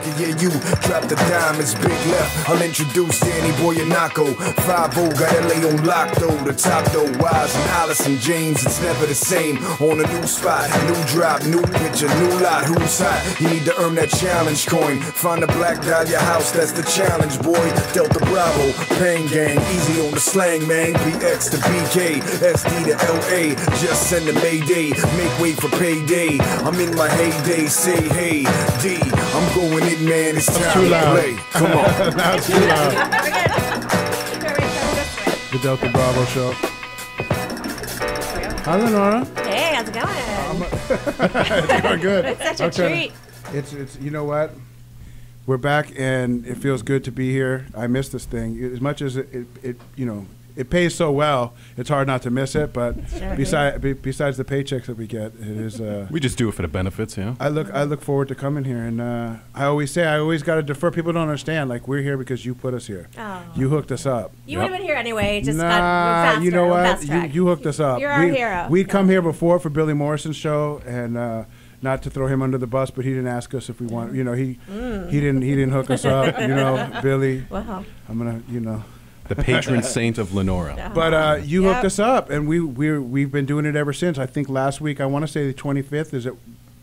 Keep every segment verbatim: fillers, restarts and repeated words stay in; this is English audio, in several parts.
pocket, yeah, you drop the diamonds, big left. I'll introduce Danny Boyanaco. five oh got L A on lock, though. The top, though, Wise and Allison James. It's never the same. On a new spot, new drop, new picture, new lot. Who's hot? You need to earn that challenge coin. Find a black dahlia house, that's the challenge, boy. Delta Bravo, Pain Gang, easy on the slang, man. B X to B K, S D to L A. Just send a Mayday, make way for payday. I'm in my heyday, say hey, D. I'm going in, man. It's time too to loud. play. Come on. That's too loud. The Delta Bravo Show. Hi, Lenora. Hey, how's it going? It's going good. It's such a I'm trying treat. to- It's it's you know what? We're back and it feels good to be here. I miss this thing as much as it it, it you know. It pays so well, it's hard not to miss it. But Sure. besides be, besides the paychecks that we get, it is. Uh, We just do it for the benefits, yeah. I look I look forward to coming here, and uh, I always say I always got to defer. People don't understand. Like, we're here because you put us here. Oh. You hooked us up. You would have been here anyway. Just nah, got faster, you know what? fast You, track. you hooked us up. You're our we, hero. We'd come Yeah. here before for Billy Morrison's show, and uh, not to throw him under the bus, but he didn't ask us if we want. You know, he Mm. he didn't he didn't hook us up. You know, Billy. Wow. I'm gonna you know. The patron saint of Lenora. But uh, you Yep. hooked us up, and we we we've been doing it ever since. I think last week I want to say the twenty-fifth. Is it?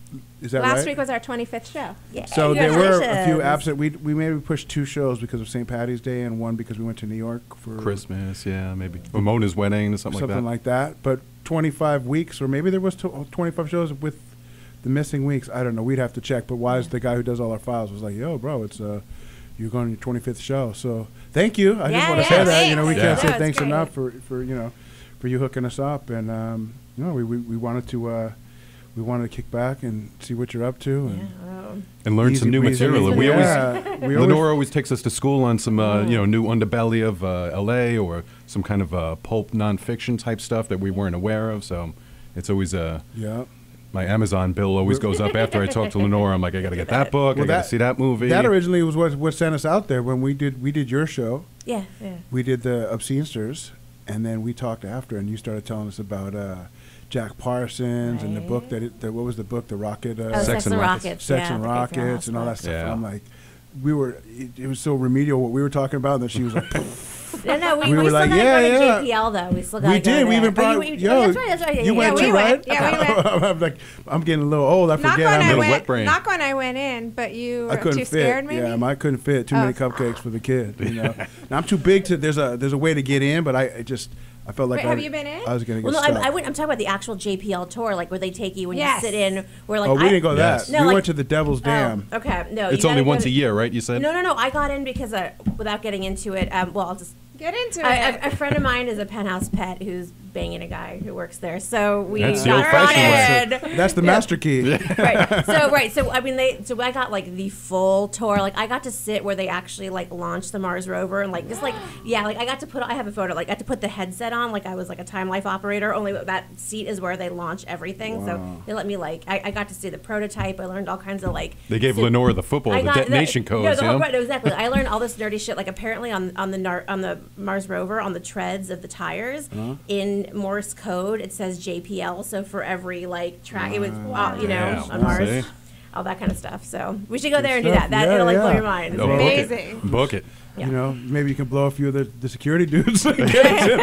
Is that Last right? week was our twenty-fifth show. Yeah. So there were a few Congratulations. absent. We we maybe pushed two shows because of Saint Patty's Day, and one because we went to New York for Christmas, yeah, maybe. Or Mona's wedding or something, something like like that. But twenty-five weeks, or maybe there was to- twenty-five shows with the missing weeks. I don't know. We'd have to check. But Wise, the guy who does all our files, was like, "Yo, bro, it's uh, you're going to your twenty-fifth show." So thank you. I Yeah, just want to yeah, say that. You know, we thanks. can't Yeah. say No, it's thanks great. enough for, for you know, for you hooking us up. And um, you know, we, we we wanted to uh, we wanted to kick back and see what you're up to. And Um, and learn Easy some new breezy. material. And we Yeah. always, We Lenora always- always takes us to school on some, uh, you know, new underbelly of uh, L A or some kind of uh, pulp nonfiction type stuff that we weren't aware of. So it's always uh, yeah. my Amazon bill always goes up after I talk to Lenora. I'm like, I got to get that book. Well, I got that- to see that movie. That originally was what what sent us out there when we did we did your show. yeah, yeah. We did the Obscenesters, and then we talked after, and you started telling us about uh, Jack Parsons and the book that, it, that what was the book, the Rocket, uh, Oh, Sex, Sex and and Rockets. Rockets. Sex yeah, and the Kate Fairhouse Rockets and all that book. stuff. Yeah. And I'm like, we were, it, it was so remedial what we were talking about, and then she was like, No, no, we, We we, were still like, gotta yeah, go to yeah. J P L though. We still gotta we go did. We there. even brought, Oh, you, you, yo, oh, that's right, that's right. you yeah, went yeah, too, we right? went. Yeah, we went. I'm like, I'm getting a little old. I Not forget. when I'm I little went. wet brain. Not when I went in, but you I were couldn't too fit. scared, maybe. Yeah, I couldn't fit. Too Oh. many cupcakes for the kid. You know, now I'm too big to. There's a there's a way to get in, but I, I just I felt like Wait, I, have you been in? I was gonna get Well, no, stuck. I, I, went, I'm talking about the actual J P L tour, like where they take you when Yes. you sit in. Where like oh, we I, didn't go Yes. that. No, we like- went to the Devil's Dam. Oh, okay, no. It's you only gotta go once to- a year, right? You said? No, no, no. I got in because uh, without getting into it. Um, well, I'll just. Get into I, it. a, a friend of mine is a penthouse pet who's banging a guy who works there. So we That's the got old-fashioned way. on it. That's the master key. right. So right. So I mean, they. So I got like the full tour. Like I got to sit where they actually like launched the Mars rover and like just like yeah. Like I got to put. I have a photo. Like I got to put the headset on. Like I was like a Time Life operator. Only that seat is where they launch everything. Wow. So they let me like. I, I got to see the prototype. I learned all kinds of like. They gave so- Lenora the football, I the got detonation the, codes, No, the you whole, know? right, exactly. I learned all this nerdy shit. Like apparently on on the nar- on the Mars rover on the treads of the tires Uh-huh. in Morse code it says J P L. So for every like track, it was all, you know Yeah, on Mars, see? all that kind of stuff. So we should go Good there and do stuff. that. That Yeah, it'll like blow yeah. your mind. It's No, book Amazing. it. Book it. Yeah. You know, maybe you can blow a few of the, the security dudes. He'll beat me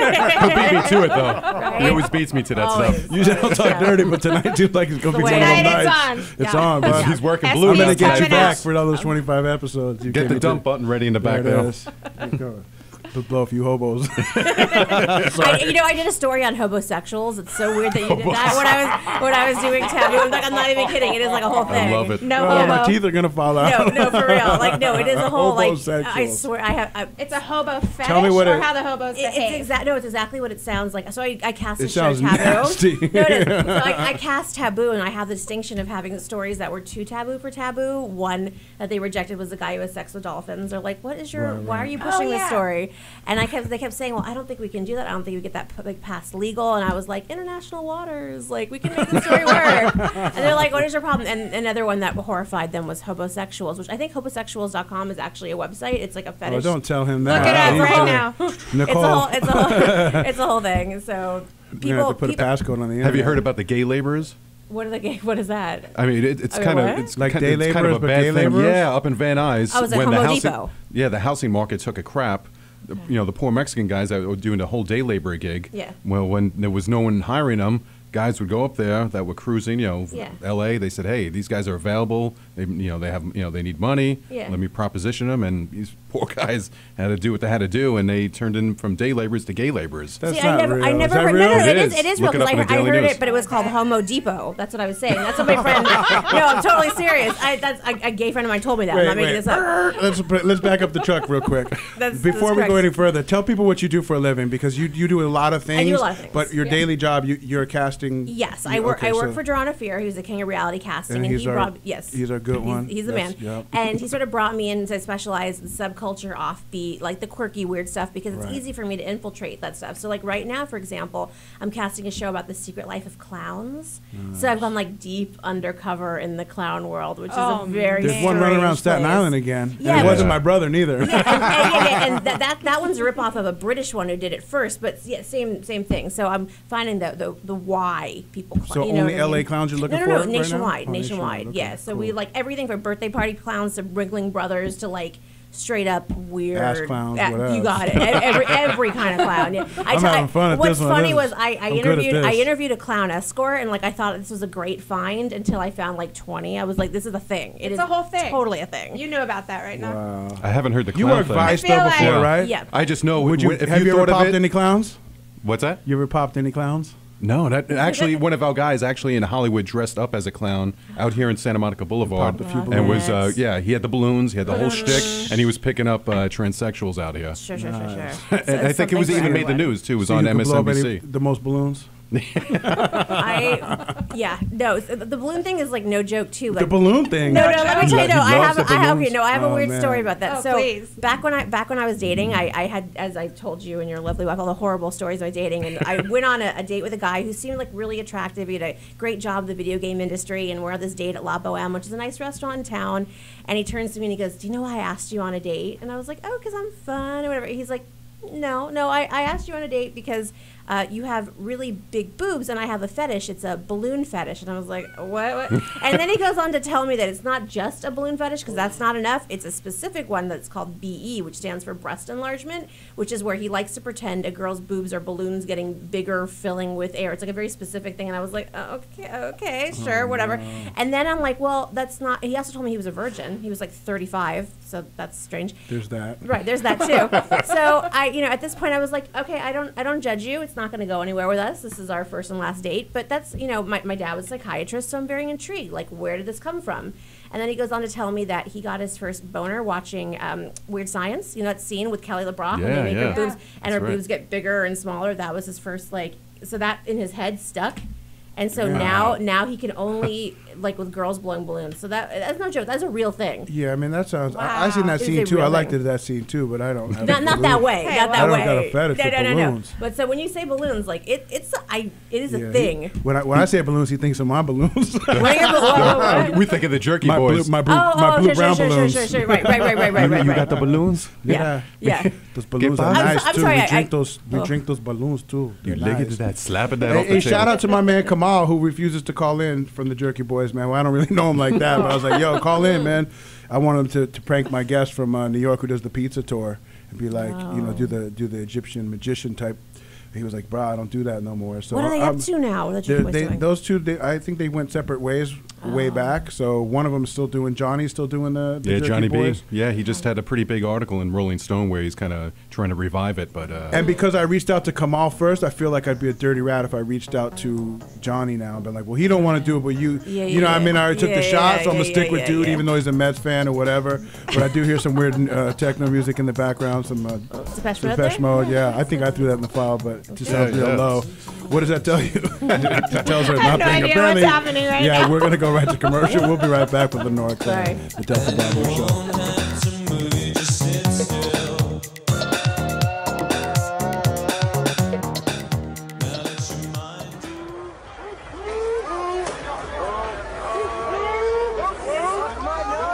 to it, though. He always beats me to that Always. stuff. Usually I don't talk Yeah. dirty, but tonight dude like it's gonna The be one way- of them Tonight nights. it's It's Yeah. on, bro. He's working S blue. I'm gonna He's get you coming back out. for all those twenty-five episodes. You Get gave the me dump button ready in the back There it there. is. There you go. Let's blow a few hobos. I, you know, I did a story on homosexuals. It's so weird that you did that when I was when I was doing taboo. I'm like, I'm not even kidding. It is like a whole thing. I love it. No Oh, my hobo. teeth are gonna fall No, out. no, for real. Like, no, it is a whole like. I Homosexuals. swear, I have. I, It's a hobo fetish Tell me what or it- how the hobos It- it's behave. exact. No, it's exactly what it sounds like. So I, I cast It a show sounds taboo. nasty. No, it is. So I, I cast taboo, and I have the distinction of having stories that were too taboo for taboo. One that they rejected was the guy who has sex with dolphins. They're like, "What is your? Right, why right. are you pushing Oh, this yeah. story?" And I kept, they kept saying, "Well, I don't think we can do that. I don't think we get that like past legal." And I was like, "International waters, like we can make the story work." And they're like, "What is your problem?" And another one that horrified them was homosexuals, which I think homosexuals dot com is actually a website. It's like a Oh, fetish. don't tell him that. Look it up He's right gonna- now. Nicole. It's a whole, it's a whole, it's a whole thing. So You're gonna people, have to put people a passcode on the internet. Have you heard about the gay laborers? What are the gay? What is that? I mean, it, it's I mean, kind what? of it's Like kind, day it's kind of laborers, a but bad gay thing. laborers? Yeah, up in Van Nuys. Oh, it's like when the Homo housing, Depot. yeah, the housing market took a crap. The- You know, the poor Mexican guys that were doing the whole day labor gig. Yeah. Well, when there was no one hiring them, guys would go up there that were cruising. You know, Yeah. L A. They said, "Hey, these guys are available. They, you know, they have, you know, they need money. Yeah. Let me proposition them." And these poor guys had to do what they had to do, and they turned in from day laborers to gay laborers. That's See, not I never, real. I Is never that heard. real? No, no, It it is. is. It is Look real it because up I, on the heard- I Daily heard News. it, but it was called Homo Depot. That's what I was saying. That's what my friend. No, I'm totally serious. I, that's a, a gay friend of mine told me that. I'm Wait, not making wait. this up. let's put- let's back up the truck real quick. That's- Before that's we go correct. any further, tell people what you do for a living because you you do a lot of things. do a lot of things, But your yeah. daily job, you, you're casting. Yes, you- I work. okay, I work so- for John Afear, who's the king of reality casting, And and, he's he our- brought yes, he's our good he's, one. He's the man, That's- yep. and he sort of brought me in to specialize in subculture, offbeat, like the quirky, weird stuff, because it's Right. easy for me to infiltrate that stuff. So, like right now, for example, I'm casting a show about the secret life of clowns. So I've gone like deep undercover in the clown world, which Oh, is a very There's one running around strange Staten place. Island again. Yeah, and it but- wasn't my brother neither. and, and, yeah, yeah, and that, that that one's a ripoff of a British one who did it first, but yeah, same same thing. So I'm finding the the, the why people. Cl- So you know only what I L A mean? clowns you're looking no, for no, no, right now? nationwide, Oh, nationwide. nationwide, okay, Yeah, so we cool. like everything from birthday party clowns to Wriggling Brothers to like straight up weird Ass clowns, uh, what you else? got it. Every every kind of clown. Yeah. I I'm t- I- having fun at What's this one. funny This was is- I, I I'm good at interviewed I this. interviewed a clown escort and like I thought this was a great find until I found like twenty. I was like, this is a thing. It It's is a whole thing. Totally a thing. You know about that right now. Wow. I haven't heard the You clown worked thing. Vice I feel though like- before, Yeah. right? Yeah. I just know. Would you, if have you, thought ever of popped it, any clowns? What's that? You ever popped any clowns? No, that actually one of our guys actually in Hollywood dressed up as a clown out here in Santa Monica Boulevard, popped a few and was uh, balloons. yeah he had the balloons, he had the whole shtick, and he was picking up uh, transsexuals out here. Sure, sure, sure, sure. And I think it was even made the news too. It was So on you could blow up any- M S N B C. the most balloons? I, yeah, no, so the the balloon thing is like no joke too. Like, The balloon thing. No, no. Let me tell you. He No, I loves have. the I have. balloons? You know, I have a Oh, weird man. story about that. Oh, so please. back when I back when I was dating, I, I had, as I told you and your lovely wife, all the horrible stories of my dating, and I went on a, a date with a guy who seemed like really attractive. He had a great job in the video game industry, and we're at this date at La Boheme, which is a nice restaurant in town. And he turns to me and he goes, "Do you know why I asked you on a date?" And I was like, "Oh, because I'm fun or whatever." He's like, "No, no, I, I asked you on a date because uh, you have really big boobs and I have a fetish. It's a balloon fetish." And I was like, what? what? And then he goes on to tell me that it's not just a balloon fetish because that's not enough. It's a specific one that's called B E, which stands for breast enlargement, which is where he likes to pretend a girl's boobs are balloons getting bigger, filling with air. It's like a very specific thing. And I was like, oh, okay, okay, sure, Oh, whatever. And then I'm like, well, that's not. He also told me he was a virgin. He was like thirty-five, so that's strange. There's that. Right, there's that too. So I, you know, at this point, I was like, okay, I don't, I don't judge you. It's not going to go anywhere with us. This is our first and last date. But that's, you know, my, my dad was a psychiatrist, so I'm very intrigued. Like, where did this come from? And then he goes on to tell me that he got his first boner watching um, Weird Science. You know that scene with Kelly LeBrock when Yeah, they make yeah. her boobs and her That's right. boobs get bigger and smaller. That was his first like. So that in his head stuck. And so Yeah. now, now he can only like with girls blowing balloons. So that that's no joke. That's a real thing. Yeah, I mean that sounds. I, I seen Wow. that It's scene a too. I real liked thing. it that scene too, but I don't. Have Not, a not that balloon. way. Hey, not well, that I don't way. got a fetish no, for no, no, no. balloons. But so when you say balloons, like it, it's I, it is Yeah, a he- thing. when I when I say balloons, he thinks of my balloons. What are your balloons? we think of the jerky my blue, boys. my blue, Oh, my oh, blue sure, brown sure, sure, balloons. sure, sure. Right, right, right, right, right, you, right, you right. got the balloons? Yeah, yeah. Those balloons are I'm so- nice I'm too. sorry, we I- drink I- those. We oh. drink those balloons too. You They're lick nice. it, that slapping that Hey, off the hey, table. shout out to my man Kamal who refuses to call in from the Jerky Boys, man. Well, I don't really know him like that, but I was like, yo, call in, man. I want him to, to prank my guest from uh, New York who does the pizza tour and be like, you know, do the do the Egyptian magician type. He was like, bro, I don't do that no more. So What are they um, up to now? That they're- you're they, doing? those two, they, I think they went separate ways way Oh. back. So one of them is still doing. Johnny's still doing the, the Yeah, Jerky Johnny Boys. B. Yeah, he just had a pretty big article in Rolling Stone where he's kind of trying to revive it, but uh, And because I reached out to Kamal first, I feel like I'd be a dirty rat if I reached out to Johnny now and been like, well, he don't want to do it, but you, Yeah, you know, yeah, what I mean, I already took yeah, the shot, yeah, so I'm yeah, gonna stick yeah, with yeah, dude, yeah. even though he's a Mets fan or whatever. But I do hear some weird uh, techno music in the background, some uh, Depeche Mode Depeche there? Mode. Yeah, I think I threw that in the file, but it just Yeah, sounds real yeah. low. What does that tell you? it tells her I have no nothing. idea Apparently, what's happening right yeah, now. we're gonna go right to commercial. We'll be right back with Lenora Claire, Sorry. the Delta Bravo Show.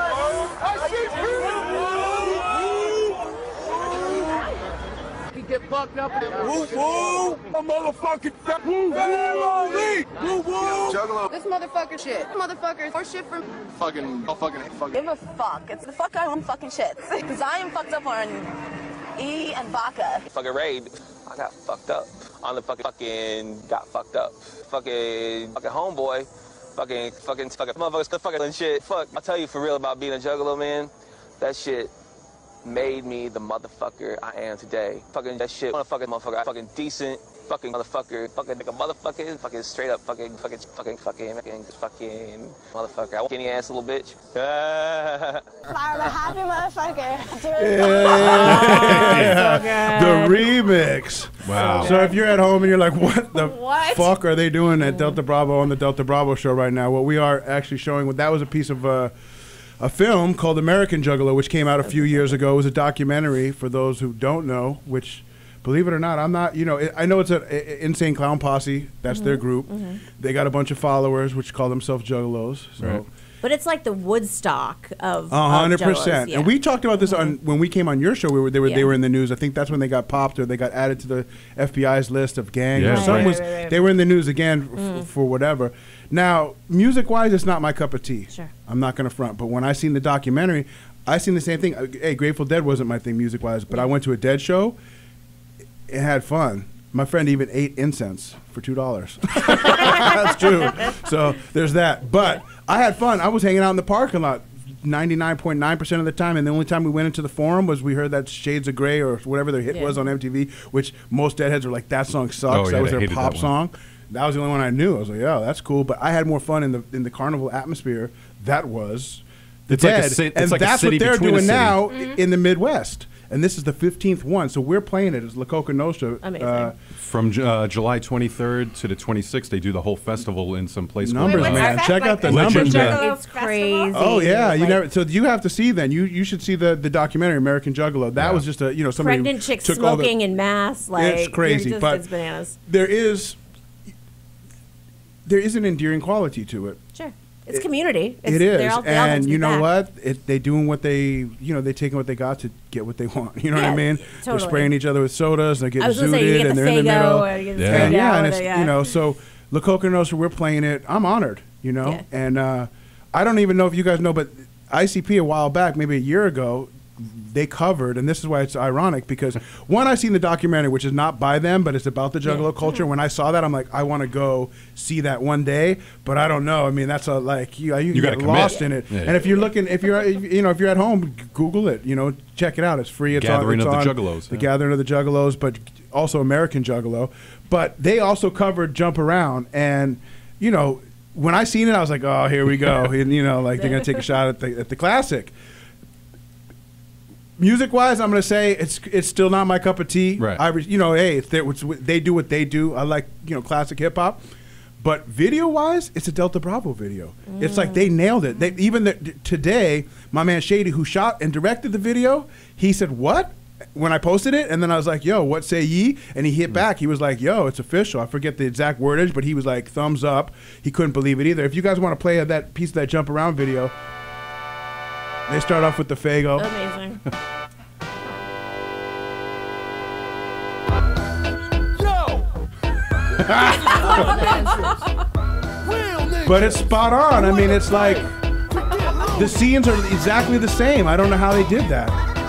Get fucked up. Woo woo! A motherfucking family! Woo woo! Juggalo. This motherfucker shit. Motherfuckers or shit from fucking, oh, fucking, fucking. Give a fuck. It's the fuck on fucking shit. Because I am fucked up on E and vodka. Fucking raid. I got fucked up. On the fucking fucking got fucked up. Fucking fucking homeboy. Fucking fucking fucking motherfuckers fucking and shit. Fuck. I tell you for real about being a juggalo, man. That shit made me the motherfucker I am today. Fucking that shit, motherfucking motherfucker, fucking decent, fucking motherfucker, fucking nigga motherfucking, fucking straight up fucking, fucking, fucking, fucking, fucking, fucking motherfucker. I skinny ass little bitch. I'm a happy motherfucker. Yeah. The remix. Wow. So if you're at home and you're like, what the What? fuck are they doing at Delta Bravo on the Delta Bravo show right now? What we are actually showing, that was a piece of uh, a film called American Juggalo, which came out a few years ago. It was a documentary for those who don't know, which, believe it or not, I'm not, you know, it, I know it's an Insane Clown Posse. That's Mm-hmm. their group. Mm-hmm. They got a bunch of followers, which call themselves Juggalos. So. Right. But it's like the Woodstock of A hundred of percent, Juggalos, and yeah. we talked about this on when we came on your show. We were they were they Yeah. were in the news. I think that's when they got popped or they got added to the F B I's list of gangs. Yeah, or Right, something right, was right, right. they were in the news again f- Mm. for whatever. Now, music wise, it's not my cup of tea. Sure. I'm not gonna front. But when I seen the documentary, I seen the same thing. Uh, Hey, Grateful Dead wasn't my thing music wise, but I went to a Dead show. It had fun. My friend even ate incense for two dollars. That's true. So there's that. But I had fun. I was hanging out in the parking lot ninety-nine point nine percent of the time, and the only time we went into the forum was we heard that Shades of Grey or whatever their hit Yeah. was on M T V, which most Deadheads were like, that song sucks. Oh, yeah, that was they their hated pop that one. song. That was the only one I knew. I was like, yeah, that's cool. But I had more fun in the in the carnival atmosphere. That was the It's like a Dead, ci- it's and like a that's city what they're between a doing city. now Mm-hmm. in the Midwest. And this is the fifteenth one, so we're playing it as La Coca Nostra. Amazing. Uh, From Ju- uh, July twenty-third to the twenty-sixth, they do the whole festival in some place. called- Numbers, what's man. our fest- Check like out the a numbers, Juggalo man. It's festival? crazy. Oh yeah, you Like, never. So you have to see then. You you should see the the documentary American Juggalo. That Yeah. was just a you know somebody pregnant chicks took all the- smoking in mass. Like It's crazy, you're just, but- it's bananas. There is there is an endearing quality to it. Sure, it's community. It's, It is, they're all- they all need and to be you know back. what? It, they doing what they, you know, they taking what they got to get what they want. You know what I Yeah, mean? They're totally. spraying each other with sodas. They're I getting was gonna say you zooted, get and the they're in the middle. Fago, or you get the Yeah. straight And yeah, out, and or it's the- yeah. you know, so La Coca Nostra, we're playing it. I'm honored, you know, Yeah. and uh, I don't even know if you guys know, but I C P a while back, maybe a year ago, they covered, and this is why it's ironic because one, I seen the documentary, which is not by them, but it's about the Juggalo Yeah. culture. When I saw that, I'm like, I want to go see that one day, but I don't know. I mean, that's a like you, you, You gotta get commit. lost in it. Yeah, and yeah. if you're looking, if you're you know, if you're at home, g- Google it. You know, check it out. It's free. It's Gathering on, it's of the on Juggalos, The yeah. Gathering of the Juggalos, but also American Juggalo. But they also covered Jump Around, and you know, when I seen it, I was like, oh, here we go. And, you know, like they're gonna take a shot at the at the classic. Music wise, I'm gonna say it's it's still not my cup of tea. Right. I re- you know, hey, it's, it's, they do what they do. I like you know classic hip hop, but video wise, it's a Delta Bravo video. It's like they nailed it. They even the, today, my man Shady, who shot and directed the video, he said what when I posted it, and then I was like, yo, what say ye? And he hit back. He was like, yo, it's official. I forget the exact wordage, but he was like, thumbs up. He couldn't believe it either. If you guys want to play that piece of that Jump Around video, they start off with the Fago. Amazing. But it's spot on. I mean, it's like the scenes are exactly the same. I don't know how they did that.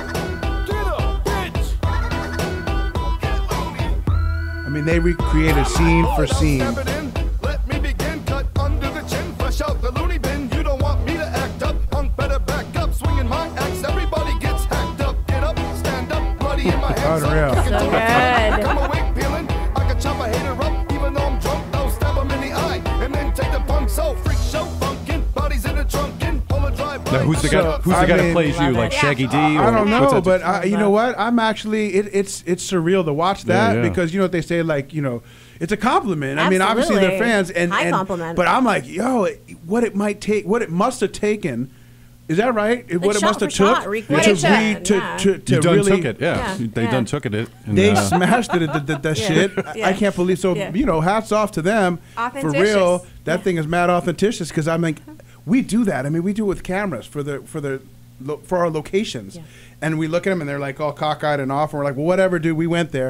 I mean, they recreated scene for scene. Let me begin, cut under the chin, fresh out the loony bin. You don't want me to act up, punk better back up, swinging my axe. Everybody gets hacked up, get up, stand up, bloody in my hands. Unreal. Up, So good. I'm awake, peeling. I can chop a hater up, even though I'm drunk. I'll stab him in the eye, and then take the punk. So freak show, funkin', bodies in the trunk, and pull a drive. Now, who's the guy? So, Who's I the guy mean- that plays you, Love like it. Shaggy D? I or don't what's know, that- but I, you know what? I'm actually it, it's it's surreal to watch that Yeah, yeah. because you know what they say, like you know, it's a compliment. I mean, obviously they're Absolutely. fans, and, High and compliment. but I'm like, yo, it- what it might take, what it must have taken. Is that right? It- what it shot must have for shot, took recreation, to, re, to, yeah. to, to You done really took it, yeah. Yeah, They yeah. done took it. And, They uh, smashed it at the, the, the Yeah. shit. I- Yeah. I can't believe. So Yeah. you know, hats off to them for Authenticious. real. That thing is mad authenticious because I mean, we do that. I mean, we do it with cameras for the for the lo- for our locations, Yeah. and we look at them and they're like all cockeyed and off, and we're like, well, whatever, dude. We went there.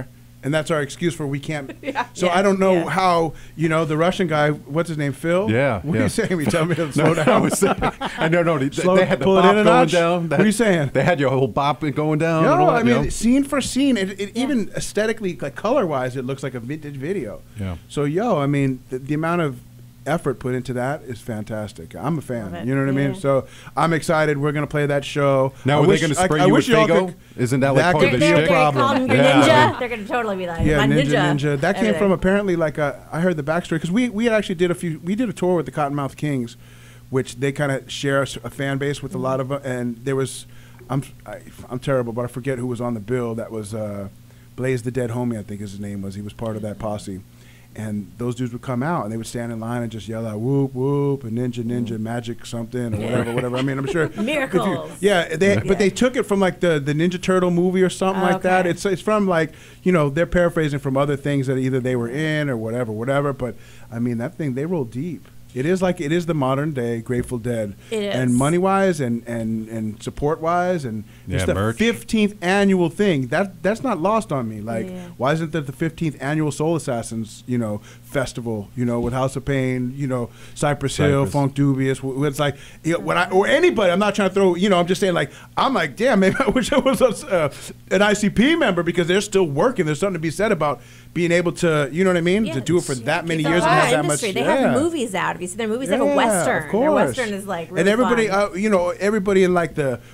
and that's our excuse for we can't. Yeah. So Yeah, I don't know yeah. how you know the Russian guy. What's his name? Phil. Yeah, What yeah. are you saying? You tell me to No, slow I down. was saying, I know, no, they, Slow- they had the pull it bop in a going notch? down. What are you saying? They had your whole bop going down. and No, all that, I you mean know? scene for scene, it, it Yeah. even aesthetically, like color wise, it looks like a vintage video. Yeah. So yo, I mean, the, the amount of effort put into that is fantastic. I'm a Love fan. it. You know what I mean? Yeah. So I'm excited. We're gonna play that show. Now, I are they wish- gonna I- spray I you wish with y'all Faygo? could- Isn't that like that part could of be the a They're, shtick? they're problem. calling your Yeah. ninja. They're gonna totally be like Yeah, my Ninja ninja. Ninja. That came Everything. from apparently like a. I heard the backstory because we we had actually did a few. We did a tour with the Cottonmouth Kings, which they kind of share a, s- a fan base with a lot of. Uh, and there was, I'm I, I'm terrible, but I forget who was on the bill. That was uh, Blaze the Dead Homie, I think his name was. He was part of that posse. And those dudes would come out and they would stand in line and just yell out whoop whoop and ninja ninja magic something or whatever whatever. I mean I'm sure Miracles. if you- yeah, they Yeah. but they took it from like the the Ninja Turtle movie or something like that. Okay. It's it's from like you know they're paraphrasing from other things that either they were in or whatever whatever. But I mean that thing they roll deep. It is like it is the modern day Grateful Dead, It is. and money wise and and and support wise and Yeah, it's the merch. fifteenth annual thing that that's not lost on me. Like Yeah. why isn't there the fifteenth annual Soul Assassins you know festival you know with House of Pain you know Cypress Hill Cypress. Funk Dubious wh- wh- it's like you know, when I or anybody I'm not trying to throw you know I'm just saying like I'm like damn maybe I wish I was a, uh, an I C P member because they're still working. There's something to be said about being able to you know what I mean Yeah, to do it for it's- that many it's a years and whole have that much industry. They yeah. have movies out. If you see their movies, they have Yeah, a western. of Their course. western is like really and everybody, fun. uh, you know, everybody in like the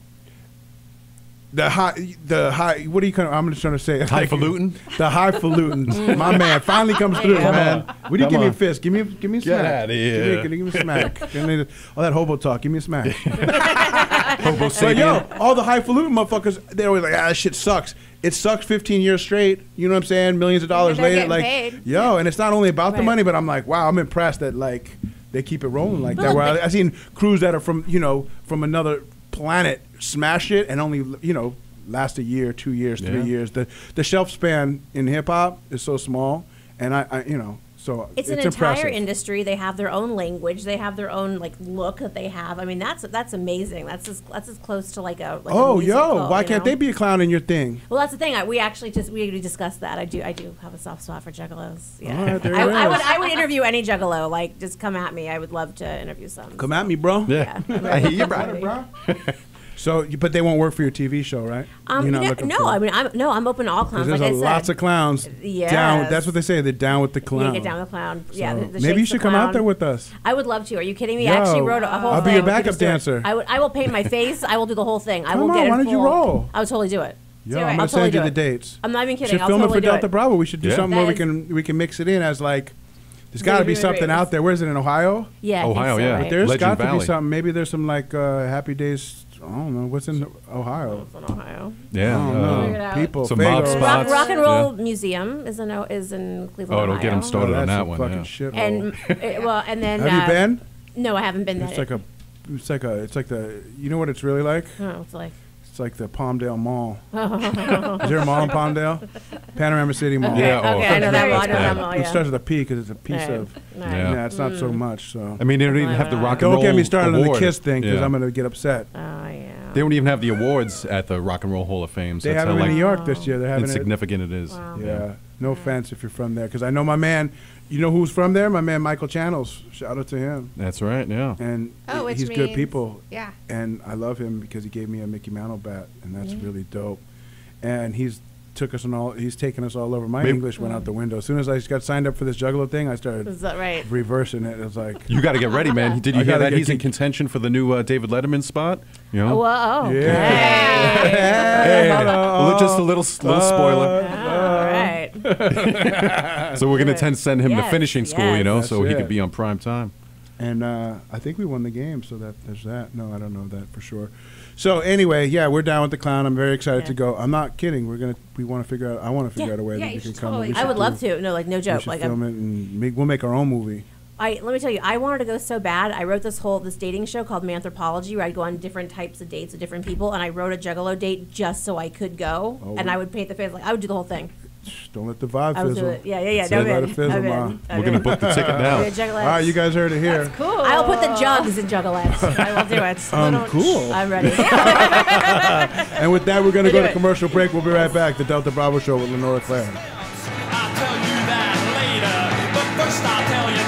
the high, the high. What do you kind of? I'm just trying to say Highfalutin? The highfalutin. My man finally comes through, There you man. go. Would you Come give me a on. fist? Give me, a, give me a Get smack. outta Give here. me, give me a smack. Give me- all that hobo talk. Give me a smack. Hobo But sapien. yo, all the highfalutin motherfuckers, they're always like, ah, this shit sucks. It sucks fifteen years straight. You know what I'm saying? Millions of dollars they're later, getting like, paid. yo, and it's not only about the Right. money, but I'm like, wow, I'm impressed that like they keep it rolling like But that. look, Where they- I, I seen crews that are from you know from another planet smash it and only you know last a year, two years, three Yeah. years. The the shelf span in hip hop is so small, and I, I you know so It's, it's, an entire impressive. industry. They have their own language. They have their own like look that they have. I mean, that's that's amazing. That's as that's as close to like a. Like a Oh, musical, yo, why you can't know? they be a clown in your thing? Well, that's the thing. I, we actually just we already discussed that. I do I do have a soft spot for juggalos. Yeah, All right, there I, it I is. would I would interview any juggalo. Like, just come at me. I would love to interview some. Come at me, bro. Yeah. Yeah. I hear you, Right. bro. So, you- but they won't work for your T V show, right? Um, You're not yeah, looking no, for- I mean, I'm no, I'm open to all 'Cause clowns. there's Like a I said, lots of clowns down. Yes. That's what they say. They're down with the You clown. can't get down with the clown. Yeah, So the, the maybe you Shake's should the come out Clown. there with us. I would love to. Are you kidding me? Yo, I actually wrote a, a whole I'll be thing. your We could backup just do it. dancer. I would. I will paint my face. I will do the whole thing. I Come will on, get it why don't you full. roll? I would totally do it. Yo, Do it. I'm I'll gonna totally send you do the it. dates. I'm not even kidding. Should I'll film totally it for do Delta it. Bravo. We should do Yeah. something where we That is- can we can mix it in as like. There's Maybe got to be we something raise. out there. Where is it in Ohio? Yeah, I think Ohio, so, yeah. right? But There's Legend got to be Valley. something. Maybe there's some like uh, Happy Days. I don't know what's in Ohio. It's in Ohio. Yeah. I don't uh, know. Figure it out. People, Some mob Faygo. spots. Rock, Rock and Roll Yeah. Museum is in O- is in Cleveland. Oh, it'll get 'em Ohio. started Oh, on that's that a one. fucking Yeah. shithole. And uh, well, and then Have uh, you been? No, I haven't been there. It's like a, it's like a, it's like the. You know what it's really like? Oh, it's like. It's like the Palmdale Mall. Is there a mall in Palmdale? Panorama City Mall. Okay, Yeah, oh, okay, I know that that's mall. I know bad. that mall. It Yeah. starts with a P because it's a piece Right. of. Right. Yeah. Yeah, it's not so much. So I mean, they don't even have the rock and don't roll get me started on the award. Kiss thing because Yeah. I'm gonna get upset. Oh yeah. They don't even have the awards at the Rock and Roll Hall of Fame. So They that's have how them in like New York this year. They're having it. insignificant it is. Wow. Yeah. No offense if you're from there, because I know my man. You know who's from there? My man Michael Channels. Shout out to him. That's right. Yeah. And Oh, which he's good means- people. Yeah. And I love him because he gave me a Mickey Mantle bat, and that's really dope. And he's took us on all. He's taken us all over. My Maybe- English went out the window as soon as I got signed up for this Juggalo thing. I started Is that right? reversing it. It was like, You got to get ready, man. Did I you hear gotta that get- he's in contention for the new uh, David Letterman spot? You know. Whoa. yeah. Hey, Hello. well, just a little little spoiler. All right. So we're gonna tend to send him to Yes, finishing school, you know, yes. so he That's could it. be on prime time. And uh, I think we won the game, so that there's that. No, I don't know that for sure. So anyway, yeah, we're down with the clown. I'm very excited Yeah. to go. I'm not kidding. We're gonna. We want to figure out. I want to figure Yeah. out a way Yeah, that you we can should come. totally We do I should would do- love to. No, like no We joke. should Like film I'm, it and make, we'll make our own movie. I let me tell you, I wanted to go so bad. I wrote this whole this dating show called Manthropology, where I'd go on different types of dates with different people, and I wrote a Juggalo date just so I could go, Oh. and I would paint the face like I would do the whole thing. Don't let the vibe I was fizzle. doing it. Yeah, yeah, yeah. Don't No, let I'm it fizzle, in. Ma. I'm We're in. gonna book the ticket now. Yeah, juggalettes. All right, you guys heard it here. Cool. I will put the jugs in juggalettes. I will do it. Um, cool. I'm ready. And with that, we're going to go Do to it. commercial break. We'll be right back. The Delta Bravo Show with Lenora Claire. I'll tell you that later, but first I'll tell you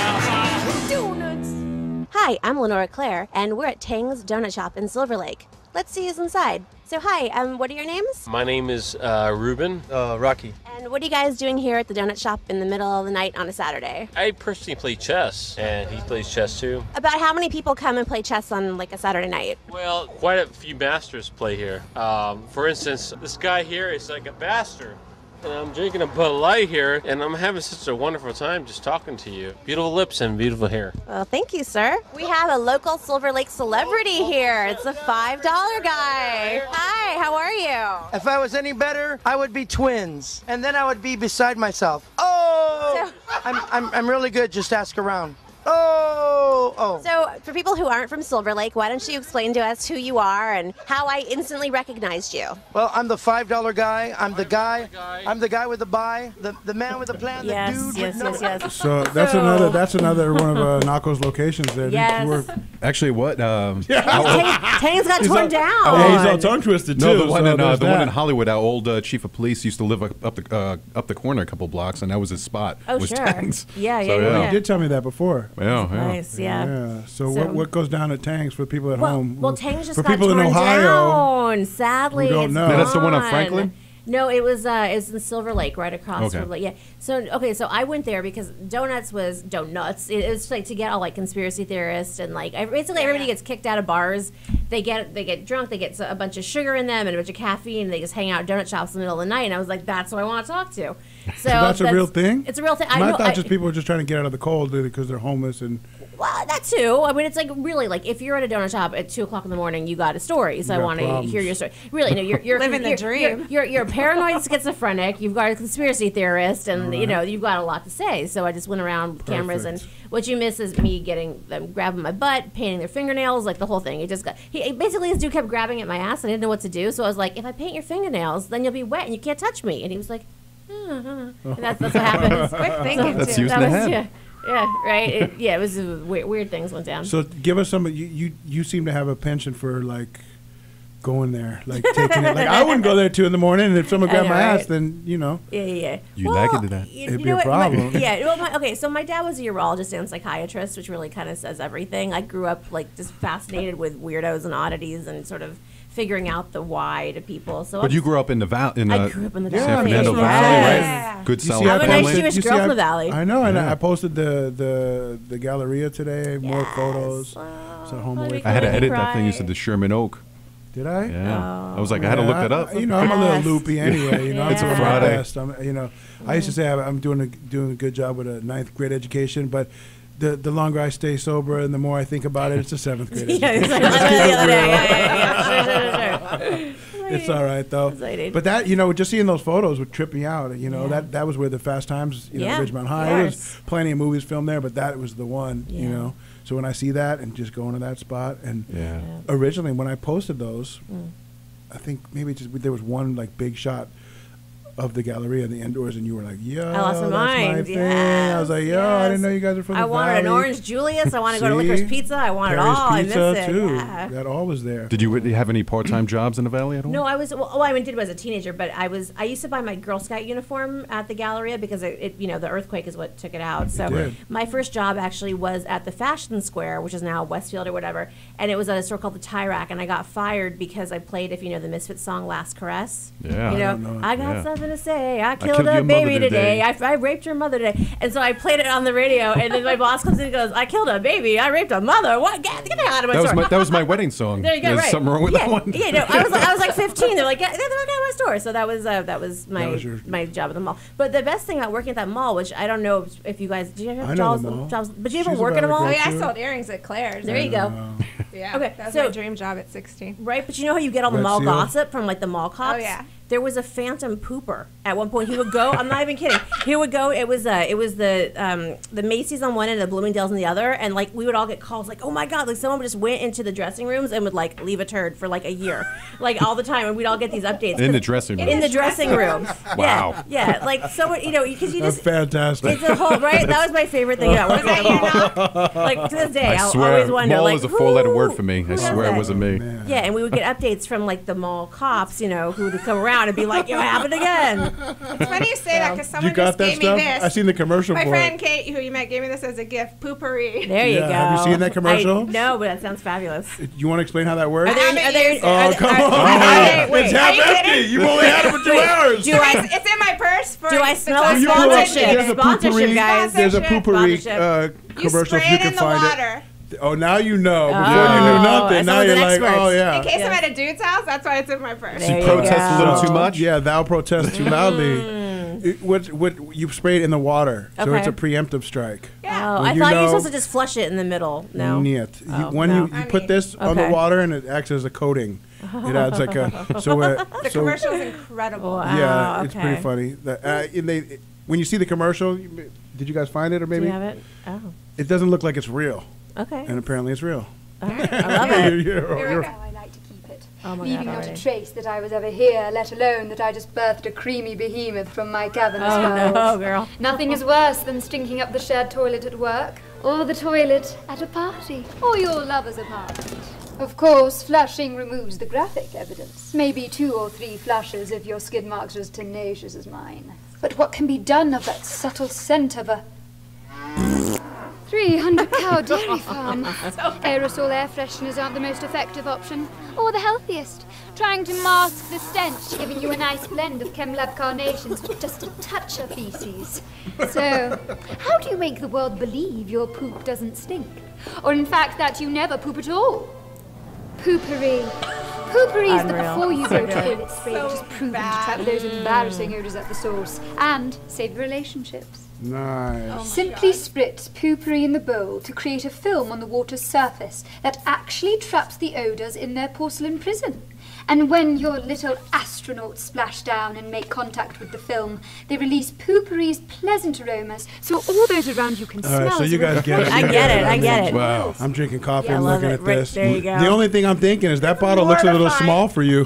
now. Hi, I'm Lenora Claire, and we're at Tang's Donut Shop in Silver Lake. Let's see who's inside. So hi, um, what are your names? My name is uh, Ruben. Uh, Rocky. And what are you guys doing here at the donut shop in the middle of the night on a Saturday? I personally play chess, and he plays chess too. About how many people come and play chess on like a Saturday night? Well, quite a few masters play here. Um, for instance, this guy here is like a master. And I'm drinking a Bud Light here, and I'm having such a wonderful time just talking to you. Beautiful lips and beautiful hair. Well, thank you, sir. We have a local Silver Lake celebrity here. It's a five dollar guy. Hi, how are you? If I was any better, I would be twins, and then I would be beside myself. Oh, I'm, I'm, I'm really good. Just ask around. Oh, oh. So, for people who aren't from Silver Lake, why don't you explain to us who you are and how I instantly recognized you? Well, I'm the five dollar guy. I'm the guy. I'm the guy with the buy. The the man with the plan. Yes, the dude yes, with no. yes, yes. So that's another that's another one of uh, Nako's locations there. Yes. You were- Actually, what? Um, Tang- Tang's got He's torn all- down. Yeah, he's all tongue twisted too. No, the one so in uh, there's the one in that. Hollywood. Our old uh, chief of police used to live up, up the uh, up the corner a couple blocks, and that was his spot. Oh, was sure. Tang's. Yeah, yeah, So, yeah, You did tell me that before. Yeah, yeah. Nice, yeah. Yeah. So, So- what what goes down at Tang's for people at Well, home? well, Tang's just for got people torn in Ohio. down. Sadly, who don't it's know. Yeah, that's the one on gone. Franklin? No, it was uh, it was in Silver Lake, right across Okay. from like yeah. So okay, so I went there because donuts was donuts. It, it was like to get all like conspiracy theorists and like I, basically everybody gets kicked out of bars. They get they get drunk. They get a bunch of sugar in them and a bunch of caffeine. And they just hang out at donut shops in the middle of the night. And I was like, that's what I want to talk to. So, So that's a real thing? It's a real thing. I, I, know, thought I, just people were just trying to get out of the cold because they're homeless and Well, that too. I mean, it's like really like if you're at a donut shop at two o'clock in the morning, you got a story. So You I got want to problems. hear your story. Really, no, you're you're Living the you're, dream. You're, you're, you're a paranoid schizophrenic. You've got a conspiracy theorist, and you know you've got a lot to say. So I just went around with cameras, and Perfect. what you miss is me getting them grabbing my butt, painting their fingernails, like the whole thing. It just got he basically this dude kept grabbing at my ass, and I didn't know what to do. So I was like, if I paint your fingernails, then you'll be wet and you can't touch me. And he was like, and that's, that's what happened. Quick thinking, That's too. using That the was, head. yeah, yeah, right. It, yeah, it was uh, weird, weird things went down. So give us some. You you you seem to have a penchant for like going there, like taking it. Like I wouldn't go there at two in the morning, and if someone I grabbed know, my ass, right? then you know. Yeah, yeah, yeah. You well, like it to that. You, It'd you be know a what, my- problem. yeah. Well, my, okay. So my dad was a urologist and psychiatrist, which really kind of says everything. I grew up like just fascinated with weirdos and oddities and sort of figuring out the why to people. So But I'm- you grew up in the valley, in I uh, grew up in the San valley. Fernando Yes. Valley, Yeah. right? Good You see, solid I I'm a nice posted- Jewish you see, girl I- from the valley. I know, and Yeah. I posted the the the Galleria today. More Yes. photos. Oh, So home let away me I had to cry. edit that thing. You said the Sherman Oak. Did I? Yeah. I was like, I had to look Yeah, that up. I- You know, I'm a little Yes. loopy anyway. You know, It's I'm a doing my Friday. best. I'm, you know, I used to say I'm I'm doing a doing a good job with a ninth grade education, but the the longer I stay sober and the more I think about it, it's a seventh grade Yeah, education. it's like, Let's like keep the it other day. real. Yeah, yeah, yeah. Sure, sure, sure, sure. It's all right though. Excited. But that, you know, just seeing those photos would trip me out. You know, that that was where the Fast Times, you know, Yeah, Ridgemont High. of There's course. plenty of movies filmed there, but that was the one. You Yeah. know, so when I see that and just going to that spot, and Yeah. originally when I posted those, Mm. I think maybe just there was one like big shot of the Galleria and the indoors, and you were like, "Yo, I lost my that's my mind. thing." I was like, "Yo, I didn't know you guys are from I the wanted an Valley." orange Julius. I want to go to See? Licorice Pizza. I want Perry's it all. Pizza I miss it. too. Yeah. That all was there. Did you have any part-time jobs in the valley at all? No, I was. Well, oh, I did as a teenager, but I was. I used to buy my Girl Scout uniform at the Galleria because it, it you know, the earthquake is what took it out. So did. my first job actually was at the Fashion Square, which is now Westfield or whatever, and it was at a store called the Tie Rack, and I got fired because I played, if you know, the Misfits song "Last Caress." Yeah. You I know, don't know it. I got Yeah. something to say. I killed, killed a your baby mother today. today. I, I raped your mother today. And so I played it on the radio, and then my boss comes in and goes, "I killed a baby. I raped a mother. What? Get, get the hell out of my That was store." my that was my wedding song. There you go. There's right. something wrong with yeah, that one. Yeah, no, I was like, I was like fifteen. They're like, "Get, get the fuck out of my store." So that was uh, that was my That was your- my job at the mall. But the best thing about working at that mall, which I don't know if you guys, do you ever I have know jobs? the mall. jobs but do you ever She's work at a about to mall? Oh, go yeah, I to- sold earrings at Claire's. There you go. Uh, Yeah. Okay, That was so- my dream job at sixteen. Right, but you know how you get all the Red mall seal? gossip from like the mall cops? Oh, yeah. There was a phantom pooper at one point. He would go. I'm not even kidding. He would go. It was uh, it was the um, the Macy's on one end, and the Bloomingdale's on the other, and like we would all get calls like, oh my god, like someone just went into the dressing rooms and would like leave a turd for like a year, like all the time, and we'd all get these updates In the dressing room. In the dressing room. Wow. Yeah, yeah, like someone, you know, because you That's just. fantastic. It's a whole right. That was my favorite thing about working at the mall. Like to this day, I I'll swear, always wonder. mall like, is a four-letter who- word for me. who I does swear that? it wasn't me. Yeah, and we would get updates from like the mall cops, you know, who would come around and be like, "It happened again." It's funny you say that because someone You got just that gave stuff? me this. I seen the commercial My for friend it. Kate, who you met, gave me this as a gift. Poopery. There you Yeah, go. have you seen that commercial? I, no, but that sounds fabulous. You want to explain how that works? Are there? haven't Are there? used it. are Oh, there- come are- on. are- wait, It's wait. half you empty. kidding? You've only had it for two Wait, hours. Do I? It's in my purse. For Do I the smell time. a You pull up- sponsorship? There's a Sponsorship, poopery, guys. there's a Sponsorship. poopery Sponsorship. uh, You commercial spray if you it can in the find water. it. Oh, now you know. Before Oh, you knew as nothing, now someone's you're an like, expert. oh yeah. In case Yeah. I'm at a dude's house, that's why it's in my purse. There You you protest go. a little too much? Yeah, thou protest too loudly. It, what what you spray it in the water, so Okay. it's a preemptive strike. Yeah. Oh, When I you thought you were know- supposed to just flush it in the middle. No. Niet. You- Oh, when no. you, you I put mean- this on the Okay. water and it acts as a coating, it adds like a so. Uh, The so commercial is incredible. Wow. yeah, it's okay. pretty funny. The, uh, and they, when you see the commercial, you- did you guys find it or Do maybe you have it? Oh, it doesn't look like it's real, okay. and apparently it's real. All right. I love You're- it. you're- Here you're- I go. I like to keep it. Oh my Leaving God, not already. a trace that I was ever here, let alone that I just birthed a creamy behemoth from my cavernous Oh bowels. no, girl. Nothing is worse than stinking up the shared toilet at work, or the toilet at a party, or your lover's apartment. Of course, flushing removes the graphic evidence. Maybe two or three flushes if your skid marks are as tenacious as mine. But what can be done of that subtle scent of a three hundred cow dairy farm? Aerosol air fresheners aren't the most effective option, or the healthiest. Trying to mask the stench, giving you a nice blend of ChemLab carnations with just a touch of feces. So, how do you make the world believe your poop doesn't stink? Or in fact that you never poop at all? Poopery. Poopery is the Unreal. before you So go good. toilet spray, which is proven to trap those embarrassing odors at the source and save relationships. Nice. Simply spritz poopery in the bowl to create a film on the water's surface that actually traps the odors in their porcelain prison. And when your little astronauts splash down and make contact with the film, they release poopery's pleasant aromas, so all those around you can All smell. right, so as you guys well. get it. I You get it, I mean, get it. Wow. I'm drinking coffee Yeah, I and love looking it. at Right, this. there you go. The only thing I'm thinking is that bottle looks a little mortifying. small for you.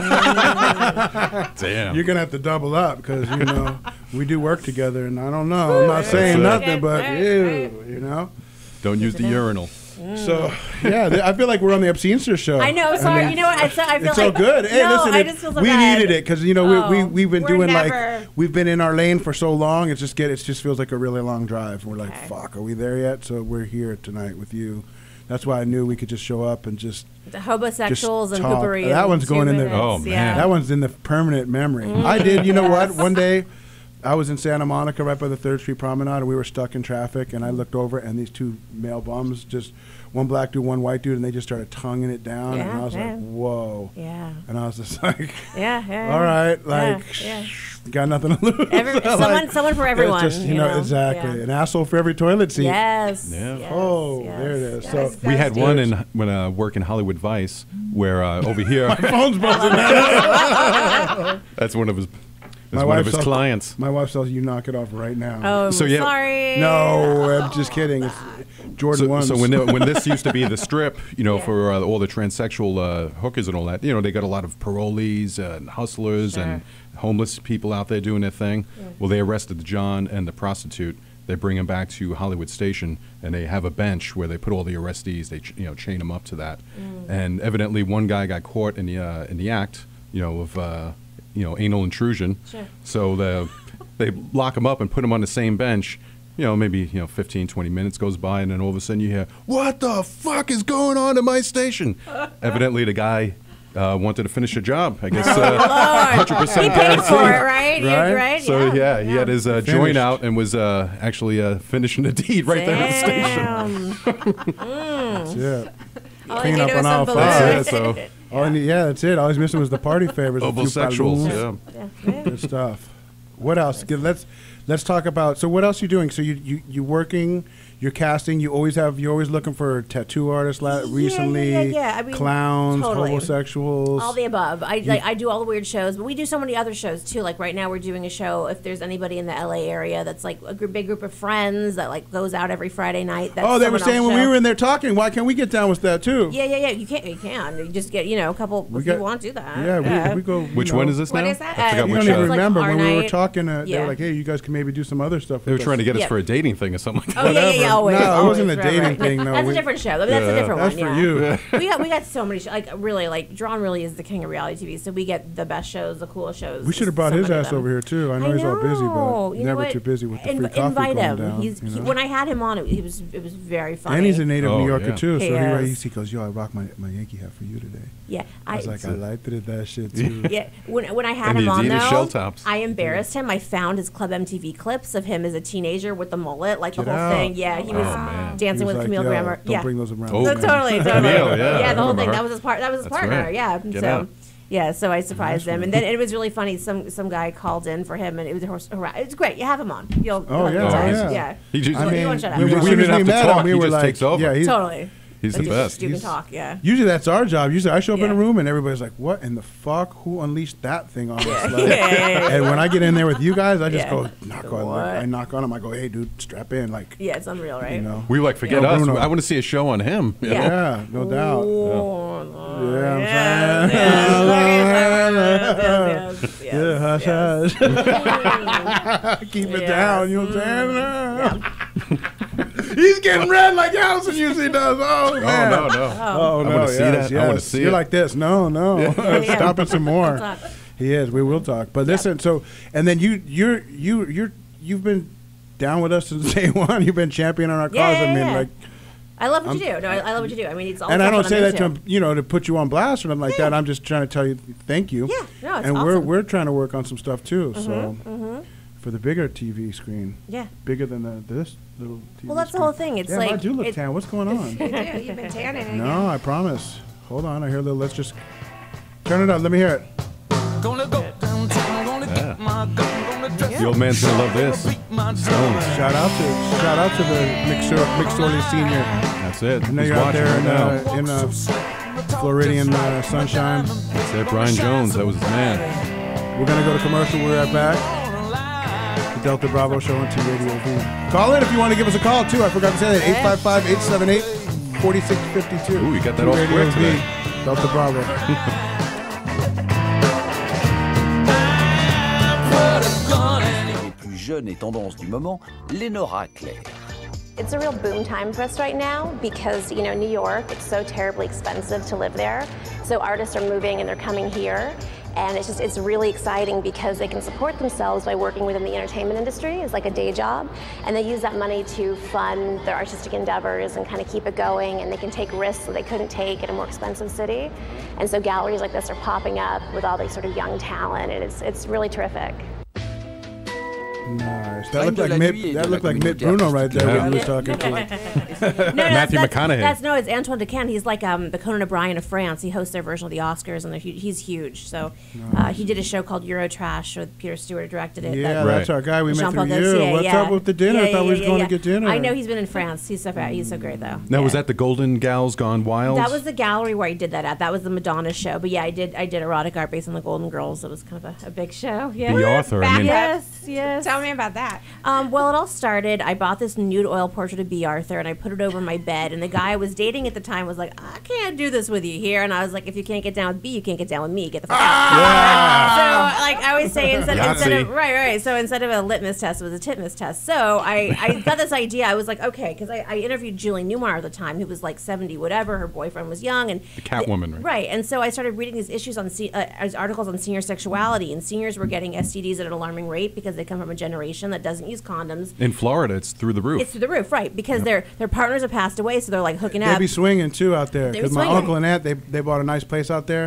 Damn. You're gonna have to double up because you know we do work together, and I don't know. I'm not saying That's it. nothing, but Right, ew, you know. Don't use the urinal. So yeah, th- I feel like we're on the Obscenester show. I know. Sorry. mean, you know what? I, so, I feel It's like so good. Hey, no, listen, I it- just feel so we bad. needed it because you know we, we Oh. we've been We're doing never- like we've been in our lane for so long. It's just get it just feels like a really long drive. We're like, Okay. fuck, are we there yet? So we're here tonight with you. That's why I knew we could just show up and just The homosexuals just and talk. poopery. That in one's two going in there. minutes. Oh, man. Yeah. That one's in the permanent memory. Mm. I did. You know what? Yes. One day, I was in Santa Monica, right by the Third Street Promenade, and we were stuck in traffic. And I looked over, and these two male bums, just one black dude, one white dude, and they just started tonguing it down. and Yeah, I was yeah. like, "Whoa!" Yeah. And I was just like, Yeah. Yeah. "All right, Yeah, like, yeah. got nothing to lose." Every- Like, someone- someone for it's everyone, Just, you, you know, know? exactly. Yeah. An asshole for every toilet seat. Yes. Yeah. yes, Oh, yes, there it is. yes. So We had Best one dudes. in when I work in Hollywood Vice, where uh, over here, phone's buzzing. that's one of his, My that's one of wife his saw- clients. My wife says you knock it off right now. Oh, So, yeah. sorry. No, I'm just kidding. It's Jordan So, ones. so when, the, when this used to be the strip, you know, Yeah. for uh, all the transsexual uh, hookers and all that, you know, they got a lot of parolees uh, and hustlers and homeless people out there doing their thing. Well, they arrested John and the prostitute. They bring him back to Hollywood Station, and they have a bench where they put all the arrestees. They ch- you know chain them up to that, and evidently one guy got caught in the uh, in the act, you know, of uh, you know anal intrusion. Sure. So the they lock him up and put him on the same bench. You know, maybe, you know, fifteen, twenty minutes goes by, and then all of a sudden you hear, "What the fuck is going on in my station?" Evidently, the guy uh, wanted to finish a job. I guess uh, one hundred percent He paid for it, guaranteed. right? You- Right? right? So, yeah, he had his uh, Finished. joint out and was uh, actually uh, finishing the deed right there at the station. That's it. All I Clean need up was on some all balloons. That's it, so All I need, yeah, that's it. All I was missing was the party favors. a few homosexuals. balloons. Yeah. Yeah. Good stuff. What else? Good, Let's let's talk about. So what else you doing? So you you you working? you're casting. You always have. You're always looking for tattoo artists. La- recently, yeah, yeah, yeah. I mean, clowns, totally. homosexuals, all the above. I You- like I do all the weird shows, but we do so many other shows too. Like right now, we're doing a show. If there's anybody in the L A area that's like a gr- big group of friends that like goes out every Friday night. That's oh, they were someone saying else's when we show. were in there talking, why can't we get down with that too? Yeah, yeah, yeah. You can't. You can. You just get you know a couple. We if got- you want to do that. Yeah, we, we go. you Which know. one is this What now? is that? I forgot Uh, You which don't even show. like remember our when we were night. talking. Uh, They Yeah. were like, "Hey, you guys can maybe do some other stuff." They were with trying to us. get us Yeah. for a dating thing or something like Oh that. yeah, yeah, yeah. Always. No, it always, wasn't a right, dating right. thing, though. That's We- a different show. I mean, that's Yeah. a different That's one. for yeah. you. Yeah. we got we got so many shows. Like really, like John really is the king of reality T V. So we get the best shows, the coolest shows. We should have brought so his many of ass them. over here too. I know I he's all busy, know. but You know never what? too busy with the free Inv- coffee invite going him. down. He's you he, know? when I had him on, it, he was it was very funny. And he's a native Oh, New Yorker yeah. too, so He he, is. he goes, "Yo, I rock my, my Yankee hat for you today." Yeah, I was like, I liked it, that shit too. Yeah, when when I had And him the on Adidas though, shell tops. I embarrassed him. I found his Club M T V clips of him as a teenager with the mullet, like Get the whole out. thing. Yeah, he was Oh, man. dancing He was with like, Camille "Yo, Grammer. don't yeah, bring those around. Oh, So man. totally, totally. Camille, yeah, I the whole remember thing. her. That was his part. That was his That's partner. right. Yeah. Get so. out. Yeah, so I surprised him, and then it was really funny. Some some guy called in for him, and it was hor- hor- it's great. You have him on. You'll. Oh, you'll yeah, have a good yeah. time. yeah. He just, I You mean, won't shut up. we, We as didn't soon as have we to met talk, him, we he were just like, takes over. "Yeah, he's, Totally. he's Like, the you- best. You can He's- talk. Yeah. Usually that's our job. Usually I show up in a Yeah. room and everybody's like, "What in the fuck? Who unleashed that thing on us?" Yeah. Like, Yeah, yeah, yeah. And when I get in there with you guys, I just Yeah. go knock on. What? I knock on them. I go, "Hey, dude, strap in." Like, Yeah, it's unreal, right? you know. We were like, forget Yeah. us. Bruno. I want to see a show on him. you Yeah. know? Yeah, no doubt. Oh, Yeah, I'm yes, saying. yes, yes, yes, Yeah, yes, hush, yes. hush. Keep it Yes. down. You know what I'm saying? He's getting red like Allison usually does. Oh, Oh, man. no, no. Oh, I no. wanna see yes, that. I wanna yes. see You're it. like this. No, no. Yeah. Stop it some more. We'll talk. He is. We will talk. But listen. So, and then you, you're, you, you're, you've been down with us since day one. You've been champion on our Yeah, cause. yeah, I mean, yeah. like, I love what you do. No, I, I love what you do. I mean, it's all and I stuff don't that say I'm that to into. you know to put you on blast or nothing like Yeah. that. I'm just trying to tell you thank you. Yeah, no, it's and we're awesome. we're trying to work on some stuff too. So mhm. for the bigger T V screen, Yeah. bigger than the, this little T V Well, that's the screen. whole thing. It's Damn, like I do look it- tan. What's going on? You do. You've been tanning again. No, I promise. Hold on, I hear the. Let's just turn it up. Let me hear it. Gonna go downtown, gonna Yeah. get my gun, gonna dress The old man's going to love this. my Stones. Shout out to shout out to the Mixor Mixorley Senior. That's it. I know He's you're out watching there right in, now. uh, in uh, Floridian uh, sunshine. That's it. Brian Jones. That was his man. We're gonna go to commercial. We're right back. The Delta Bravo Show on T Radio V. Call in if you want to give us a call too. I forgot to say that. eight five five, eight seven eight, four six five two. Ooh, you got that off quick today. Delta Bravo. Les plus jeunes et tendances du moment, Lenora Claire. It's a real boom time for us right now because, you know, New York, it's so terribly expensive to live there. So artists are moving and they're coming here. And it's just, it's really exciting because they can support themselves by working within the entertainment industry. It's like a day job. And they use that money to fund their artistic endeavors and kind of keep it going. And they can take risks that they couldn't take in a more expensive city. And so galleries like this are popping up with all these sort of young talent. And it's, it's really terrific. Nice. That looked like Mitt, that looked like Mitt Bruno right there when he was talking to no, no, Matthew that's, McConaughey. That's no, it's Antoine Decaune. He's like um, the Conan O'Brien of France. He hosts their version of the Oscars, and they're hu- he's huge. So uh, he did a show called Eurotrash with Peter Stewart, directed it. Yeah, that- that's our guy we met Jean-Paul through you. Gaultier, What's yeah. up with the dinner? Yeah, I thought we yeah, was yeah, going yeah. to get dinner. I know he's been in France. He's so fa- he's so great though. Now, Yeah. was that the Golden Gals Gone Wild? That was the gallery where I did that at. That was the Madonna show. But yeah, I did I did erotic art based on the Golden Girls. It was kind of a, a big show. Yeah. The author, I mean- yes, yes. Tell me about that. Um, well, it all started. I bought this nude oil portrait of B. Arthur, and I put it over my bed. And the guy I was dating at the time was like, "I can't do this with you here." And I was like, "If you can't get down with B, you can't get down with me. Get the fuck out." So, like I always say, instead, instead of Yahtzee. right, right. So instead of a litmus test, it was a titmus test. So I, I got this idea. I was like, okay, because I, I interviewed Julie Newmar at the time, who was like seventy, whatever. Her boyfriend was young, and The Catwoman, right? Right, and so I started reading these issues on se- uh, as articles on senior sexuality, and seniors were getting S T Ds at an alarming rate because they come from a generation that doesn't use condoms. In Florida, it's through the roof. It's through the roof, right? Because their their partners have passed away, so they're like hooking They up. be swinging too out there. They be Because my swinging. uncle and aunt, they they bought a nice place out there.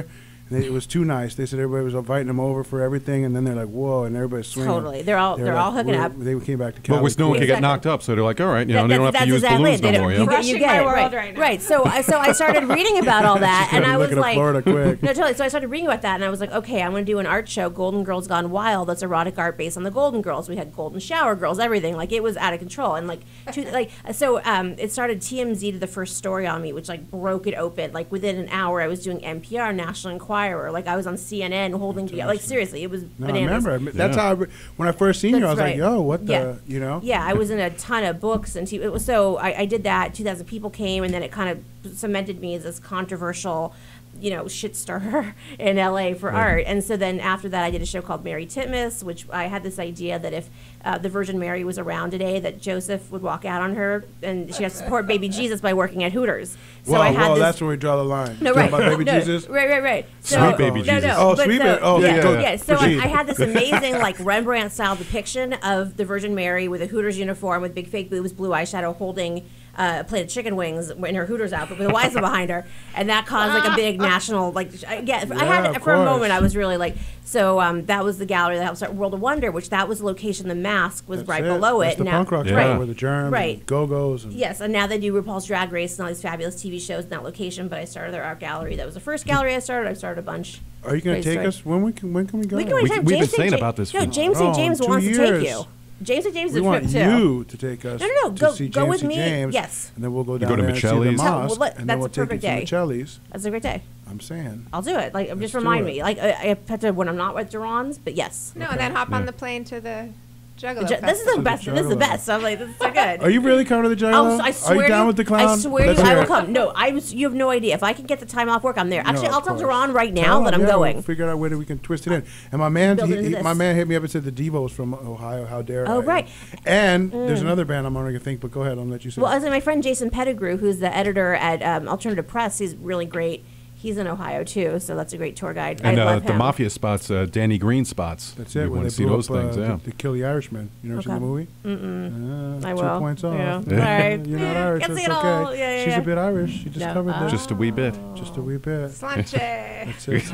They, it was too nice. They said everybody was inviting them over for everything, and then they're like, "Whoa!" and everybody's swinging. Totally, they're all They they're were all like, hooking we're- up. They came back to Cali. But with no one cool. could get Exactly. knocked up, so they're like, all right, you know, That- they don't have that's to use exactly balloons it. They no don't- more. You Yeah? get, you Crushing get my it, world right. right now. Right. So, I so I started reading about all that, and I was Looking at like, Florida quick. no, totally. So I started reading about that, and I was like, okay, I'm going to do an art show, Golden Girls Gone Wild. That's erotic art based on the Golden Girls. We had Golden Shower Girls, everything. Like it was out of control, and like, two, like so. Um, it started T M Z did the first story on me, which like broke it open. Like within an hour, I was doing N P R, National Enquirer. Like I was on C N N holding together. Like seriously, it was No, I bananas. remember. I mean, That's Yeah. how I, re- when I first seen you, I was That's like, right. "Yo, what the?" Yeah. You know? Yeah, I was in a ton of books, and t- it was so I, I did that. Two thousand people came, and then it kind of cemented me as this controversial, you know, shit stirrer in L A for art. And so then after that, I did a show called Mary Titmus, which I had this idea that if uh, the Virgin Mary was around today, that Joseph would walk out on her, and she has to support baby Jesus by working at Hooters. So well, I had well, this. that's where we draw the line. No, Talking right. About baby no, Jesus. Right, right, right. So, Sweet baby no, Jesus. No, Oh, but sweet so, baby- oh, yeah, go- yeah. So I, proceed. I had this amazing, like Rembrandt style depiction of the Virgin Mary with a Hooters uniform with big fake boobs, blue eyeshadow, holding uh, a plate of chicken wings in her Hooters outfit with a Y S A behind her, and that caused like a big national like. I- Yeah, I had of for a course. moment I was really like. So um, that was the gallery that helped start World of Wonder, which that was the location. The Mask was That's right it. below That's it. the now, punk rock Yeah. spot right, where the Germ, right. and Go-Go's. And Yes, and now they do RuPaul's Drag Race and all these fabulous T V shows in that location. But I started their art gallery. That was the first gallery I started. I started a bunch. Are you going Great to take story. us? When we can? When can we go? We can We- anytime. we've been James Saint saying Ja- about this No, for- James Saint Oh, James two wants to years. take you. James Saint James is We a want trip too. you to take us. No, no, no, To go- see go James with C. me. James, Yes. And then we'll go down go to there and see the Michelle's? No, mosque, well, let- and then that's we'll a take you perfect to day. Michelle's. That's a great day. I'm saying. I'll do it. Like, just Let's do remind it. me. Like, I, I have to when I'm not with Duran's, but yes. No, and then hop on the plane to the Juggalo Ju- This is the Festival. best. This is the Juggalo. best. I'm like, this is so good. Are you really coming to the Juggalo? Oh, I swear Are you down to, with the clown? I swear Let's to you, I hear will it. come. No, I was. You have no idea. If I can get the time off work, I'm there. Actually, No, I'll of tell course. Duran right now Tell that him, I'm yeah, going. We'll figure out where we can twist it in. And my man, Build he, it into he, this. my man hit me up and said the Devo's from Ohio. How dare Oh, I? right. And there's another band I'm going to think, but go ahead. I'll let you say. Well, I was my friend Jason Pettigrew, who's the editor at um, Alternative Press. He's really great. He's in Ohio too, so that's a great tour guide. And I uh, love the him. mafia spots, uh, Danny Green spots. That's You it. When want they to see blew those up, things, uh, yeah. The Kill the Irishman. You never seen Okay. the movie? Mm-mm. Uh, I two will. points off. Yeah. Yeah. All right. You're not Irish. Can't That's see it okay. all. Yeah, yeah, She's yeah. a bit Irish. She just No. covered that. Just a wee bit. Just a wee bit. Slanche. That's it.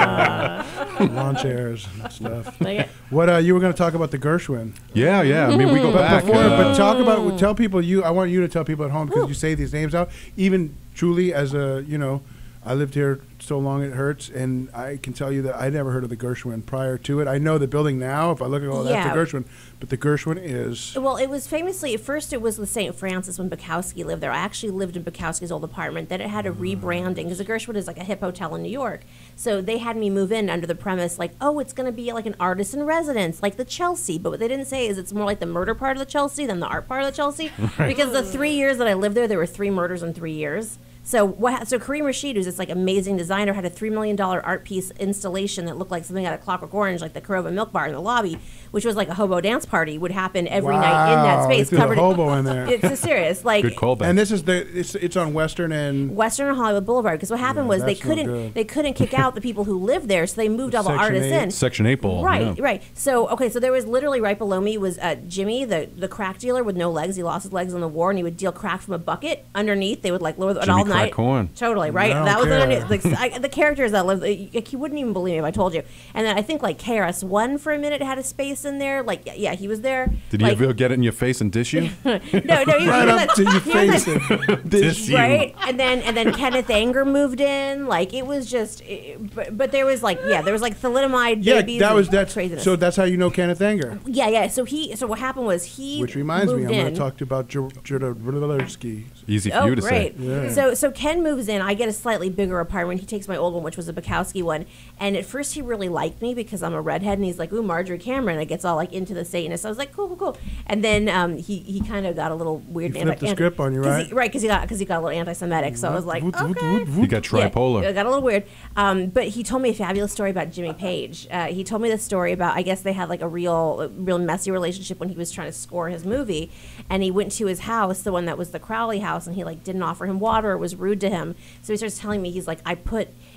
Lawn, lawn chairs and stuff. Like it. What uh, you were going to talk about the Gershwin? Yeah, yeah. I mean, we go But back. before, uh, but talk about tell people you. I want you to tell people at home because you say these names out. Even truly, as a you know, I lived here so long it hurts, and I can tell you that I never heard of the Gershwin prior to it. I know the building now. If I look at all Yeah. that's the Gershwin, but the Gershwin is. Well, it was famously, at first it was with Saint Francis when Bukowski lived there. I actually lived in Bukowski's old apartment. Then it had a rebranding because the Gershwin is like a hip hotel in New York. So they had me move in under the premise like, oh, it's going to be like an artist in residence, like the Chelsea. But what they didn't say is it's more like the murder part of the Chelsea than the art part of the Chelsea. Because the three years that I lived there, there were three murders in three years. So what? So Kareem Rashid, who's this like amazing designer, had a three million dollar art piece installation that looked like something out of Clockwork Orange, like the Corova Milk Bar in the lobby, which was like a hobo dance party would happen every night in that Wow, space. they threw a Covered hobo in there. It's just serious, like Good callback. And this is the it's it's on Western and Western and Hollywood Boulevard. Because what happened Yeah, was they that's no couldn't good. they couldn't kick out the people who lived there, so they moved all the Section artists eight. in. Section eight ball. Right, yeah. right. So, okay, so there was literally right below me was uh, Jimmy, the, the crack dealer with no legs. He lost his legs in the war, and he would deal crack from a bucket. Underneath, they would like lower the and Jimmy all night. Crack Corn. Totally, right? I don't That was care. underneath. Like, I, the characters that lived, like, you wouldn't even believe me if I told you. And then I think like K R S One for a minute had a space in there. Like, yeah, yeah he was there. Did like, he ever get it in your face and dish you? no, no, he, right he up was- to your he was face. like- and- Dish you. right and then and then Kenneth Anger moved in. Like it was just it, but, but there was like yeah there was like thalidomide Yeah, babies that and was that's craziness. so that's how you know Kenneth Anger. yeah yeah so he so what happened was he Which reminds me, moved I'm going in. to talk to you about Jurdalovsky. Easy for Oh, you to great. say. Yeah. So so Ken moves in. I get a slightly bigger apartment. He takes my old one, which was a Bukowski one. And at first he really liked me because I'm a redhead, and he's like, "Ooh, Marjorie Cameron." I gets all like into the Satanist. I was like, "Cool, cool, cool." And then um, he he kind of got a little weird. He flipped the script on you, 'cause right? He, right, because he got because he got a little anti-Semitic. So I was like, Woot, woot, okay. woot, You woot. got Yeah, tripolar. it got a little weird. Um, but he told me a fabulous story about Jimmy Page. Uh, he told me this story about, I guess they had like a real, a real messy relationship when he was trying to score his movie. And he went to his house, the one that was the Crowley house, and he like didn't offer him water or was rude to him. So he starts telling me, he's like, I put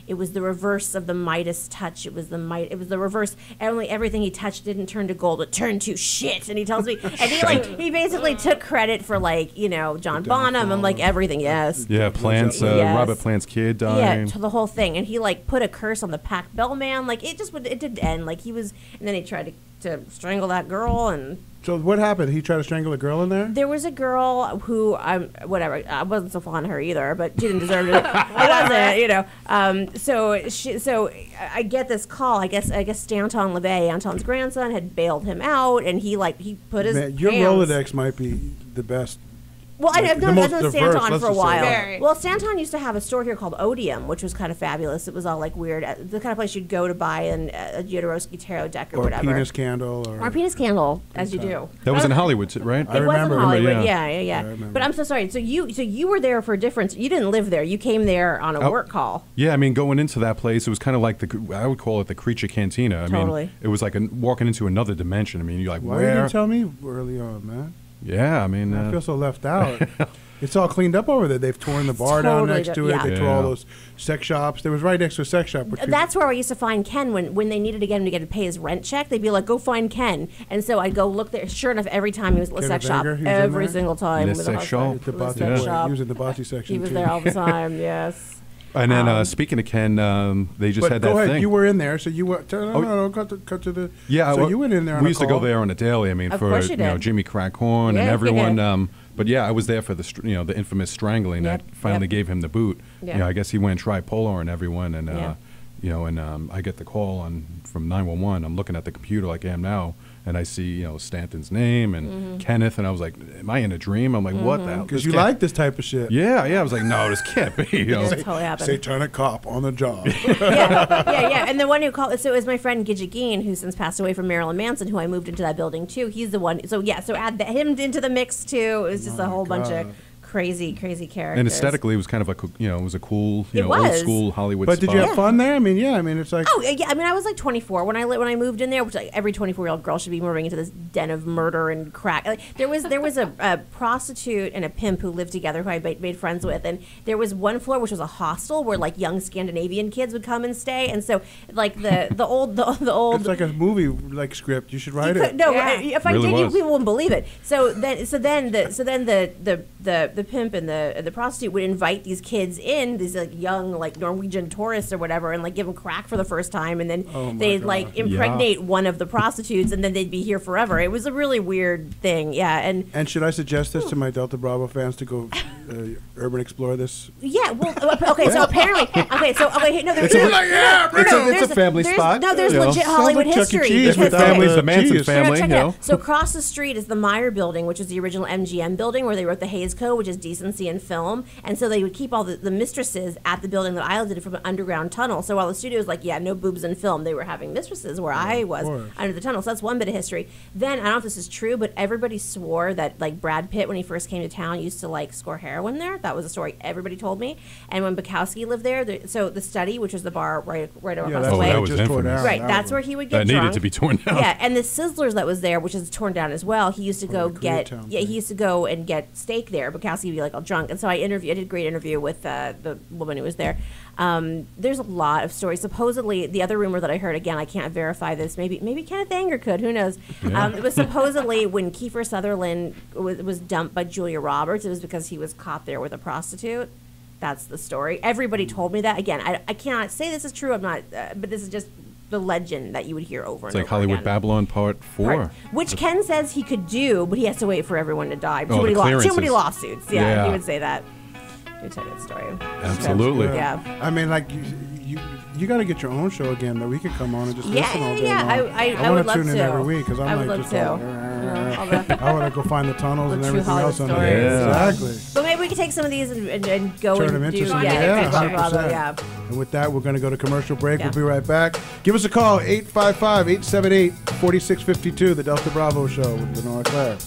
it was the reverse of the Midas touch. It was the Mid- It was the reverse. Only everything he touched didn't turn to gold. It turned to shit. And he tells me, and he like he basically took credit for like you know John Bonham and like everything. Yes. Yeah, Plant's uh, Yes. Robert Plant's kid dying. Yeah, to the whole thing, and he like put a curse on the Pac Bellman. Like it just would, it didn't end. Like he was, and then he tried to, to strangle that girl, and So what happened? He tried to strangle a girl in there? there was a girl who I'm whatever. I wasn't so fond of her either, but she didn't deserve it. I wasn't, you know. Um, so she, so I get this call. I guess I guess Stanton LaVey, Anton's grandson, had bailed him out, and he like he put his Man, your hands. Rolodex might be the best. Well, I, Like, I've the known, most I've known diverse, Stanton let's for a just say while. that. Well, Stanton used to have a store here called Odium, which was kind of fabulous. It was all like weird, uh, the kind of place you'd go to buy an, uh, a Jodorowsky tarot deck or, Or whatever. penis candle. Or, Or a penis candle, as you do. That was in Hollywood, too, right? It was in Hollywood, yeah, yeah, yeah. I remember. But I'm so sorry. So you, so you were there for a difference. You didn't live there. You came there on a Oh. work call. Yeah, I mean, going into that place, it was kind of like the, I would call it the creature cantina. I Totally. mean, it was like a, walking into another dimension. I mean, you're like, Why where? you didn't tell me early on, man? Yeah, I mean, I uh, feel so left out. It's all cleaned up over there. They've torn the bar down totally next do- to it. yeah. They tore all Yeah. those sex shops. There was right next to a sex shop. Which people- That's where I used to find Ken when, when they needed to get him to get to pay his rent check. They'd be like, "Go find Ken," and so I'd go look there. Sure enough, every time he was at the Ken sex shop, Avenger, he was in every there? single time. Le with a sex husband. shop? The Le bocce sex boy. shop. He was in the bocce section He was too. there all the time. Yes. and then uh, Um, speaking of Ken, um, they just But had go that ahead. thing. You were in there, so you were. No, Oh. no, no. Cut to, cut to the. Yeah, So well, you went in there. On we a used to call. go there on a daily. I mean, Of for course you you know did. Jimmy Crackhorn Yeah, and yeah. everyone. Um, but yeah, I was there for the str- you know the infamous strangling Yep, that finally yep. gave him the boot. Yeah. You know, I guess he went tripolar and everyone, and uh, Yeah. you know, and um, I get the call on from nine one one. I'm looking at the computer like I am now, and I see you know Stanton's name and Mm-hmm. Kenneth, and I was like, "Am I in a dream?" I'm like, "What the hell?" Because This you can't- like this type of shit. Yeah, yeah. I was like, "No, this can't be." You know? It totally happened. Satanic cop on the job. yeah, yeah, yeah. And the one who called, so it was my friend Gidget Geen, who since passed away from Marilyn Manson, who I moved into that building too. He's the one. So yeah, so add the, him into the mix too. It was just a whole bunch of crazy, crazy characters. And aesthetically, it was kind of a co- you know it was a cool you It know old was. school Hollywood. But did you spot. have fun there? I mean, yeah. I mean, it's like. Oh yeah, I mean, I was like twenty-four when I li- when I moved in there, which like, every twenty-four-year-old girl should be moving into this den of murder and crack. Like, there was there was a, a prostitute and a pimp who lived together who I made, made friends with, and there was one floor which was a hostel where like young Scandinavian kids would come and stay, and so like the the old the, the old. It's like a movie like script. You should write You it. could- no, Yeah. I- if I Really did, you was. people wouldn't believe it. So then, so then the, so then the, the, the, the pimp and the, the prostitute would invite these kids in, these like young like Norwegian tourists or whatever, and like give them crack for the first time, and then Oh my they'd God. like impregnate one of the prostitutes, and then they'd be here forever. It was a really weird thing, yeah, and And should I suggest this to my Delta Bravo fans to go uh, urban explore this? yeah, well, uh, okay, so apparently, okay, so okay, no, there's It's a- no, like, no, yeah, no, it's no, a- it's a there's family there's- spot, No, there's you know. legit Sounds Hollywood like Chuck E. history. Cheese because with the- families, the Manson cheese. No, no, family, check you it know. out. So across the street is the Meyer Building, which is the original M G M building where they wrote the Hays Code, which is decency in film. And so they would keep all the, the mistresses at the building that I lived in from an underground tunnel. So while the studio was like, yeah, no boobs in film, they were having mistresses where I was course. under the tunnel. So that's one bit of history. Then I don't know if this is true, but everybody swore that like Brad Pitt, when he first came to town, used to like score heroin there. That was a story everybody told me. And when Bukowski lived there, the, so the Study, which was the bar right right Yeah, across that's the Oh, way. that what was just tore infamous. down. Right, That that's was- where he would get That needed drunk. to be torn down. Yeah, and the Sizzlers that was there, which is torn down as well. He used to go the get Koreatown yeah, thing. he used to go and get steak there. Bukowski would be like all drunk, and so I interviewed. I did a great interview with uh, the woman who was there. Um, there's a lot of stories. Supposedly, the other rumor that I heard, again, I can't verify this. Maybe maybe Kenneth Anger could. Who knows? Yeah. Um, it was supposedly when Kiefer Sutherland was, was dumped by Julia Roberts. It was because he was caught there with a prostitute. That's the story. Everybody told me that. Again, I, I cannot say this is true. I'm not, uh, but this is just the legend that you would hear over It's and like over Hollywood again. Babylon Part Four. Right. Which Ken says he could do, but he has to wait for everyone to die. Too, Oh, the many, law- too clearances. many lawsuits. Yeah, Yeah. he would say that. He would tell you that story. Absolutely. Yeah. I mean, like you, you, you got to get your own show again that we could come on and just Yeah, listen all yeah, day yeah. long. I- I- I wanna would love tune in to. every week because I'm I would like love just to. all, Yeah, all the- I want to go find the tunnels the and true everything Hollywood else on stories. there. Yeah. Exactly. But maybe we can take some of these and, and, and go Turn them and into do some, yeah, yeah, Bravo, one hundred percent. yeah. And with that, we're going to go to commercial break. Yeah. We'll be right back. Give us a call, eight five five, eight seven eight, four six five two, The Delta Bravo Show with Lenora Claire.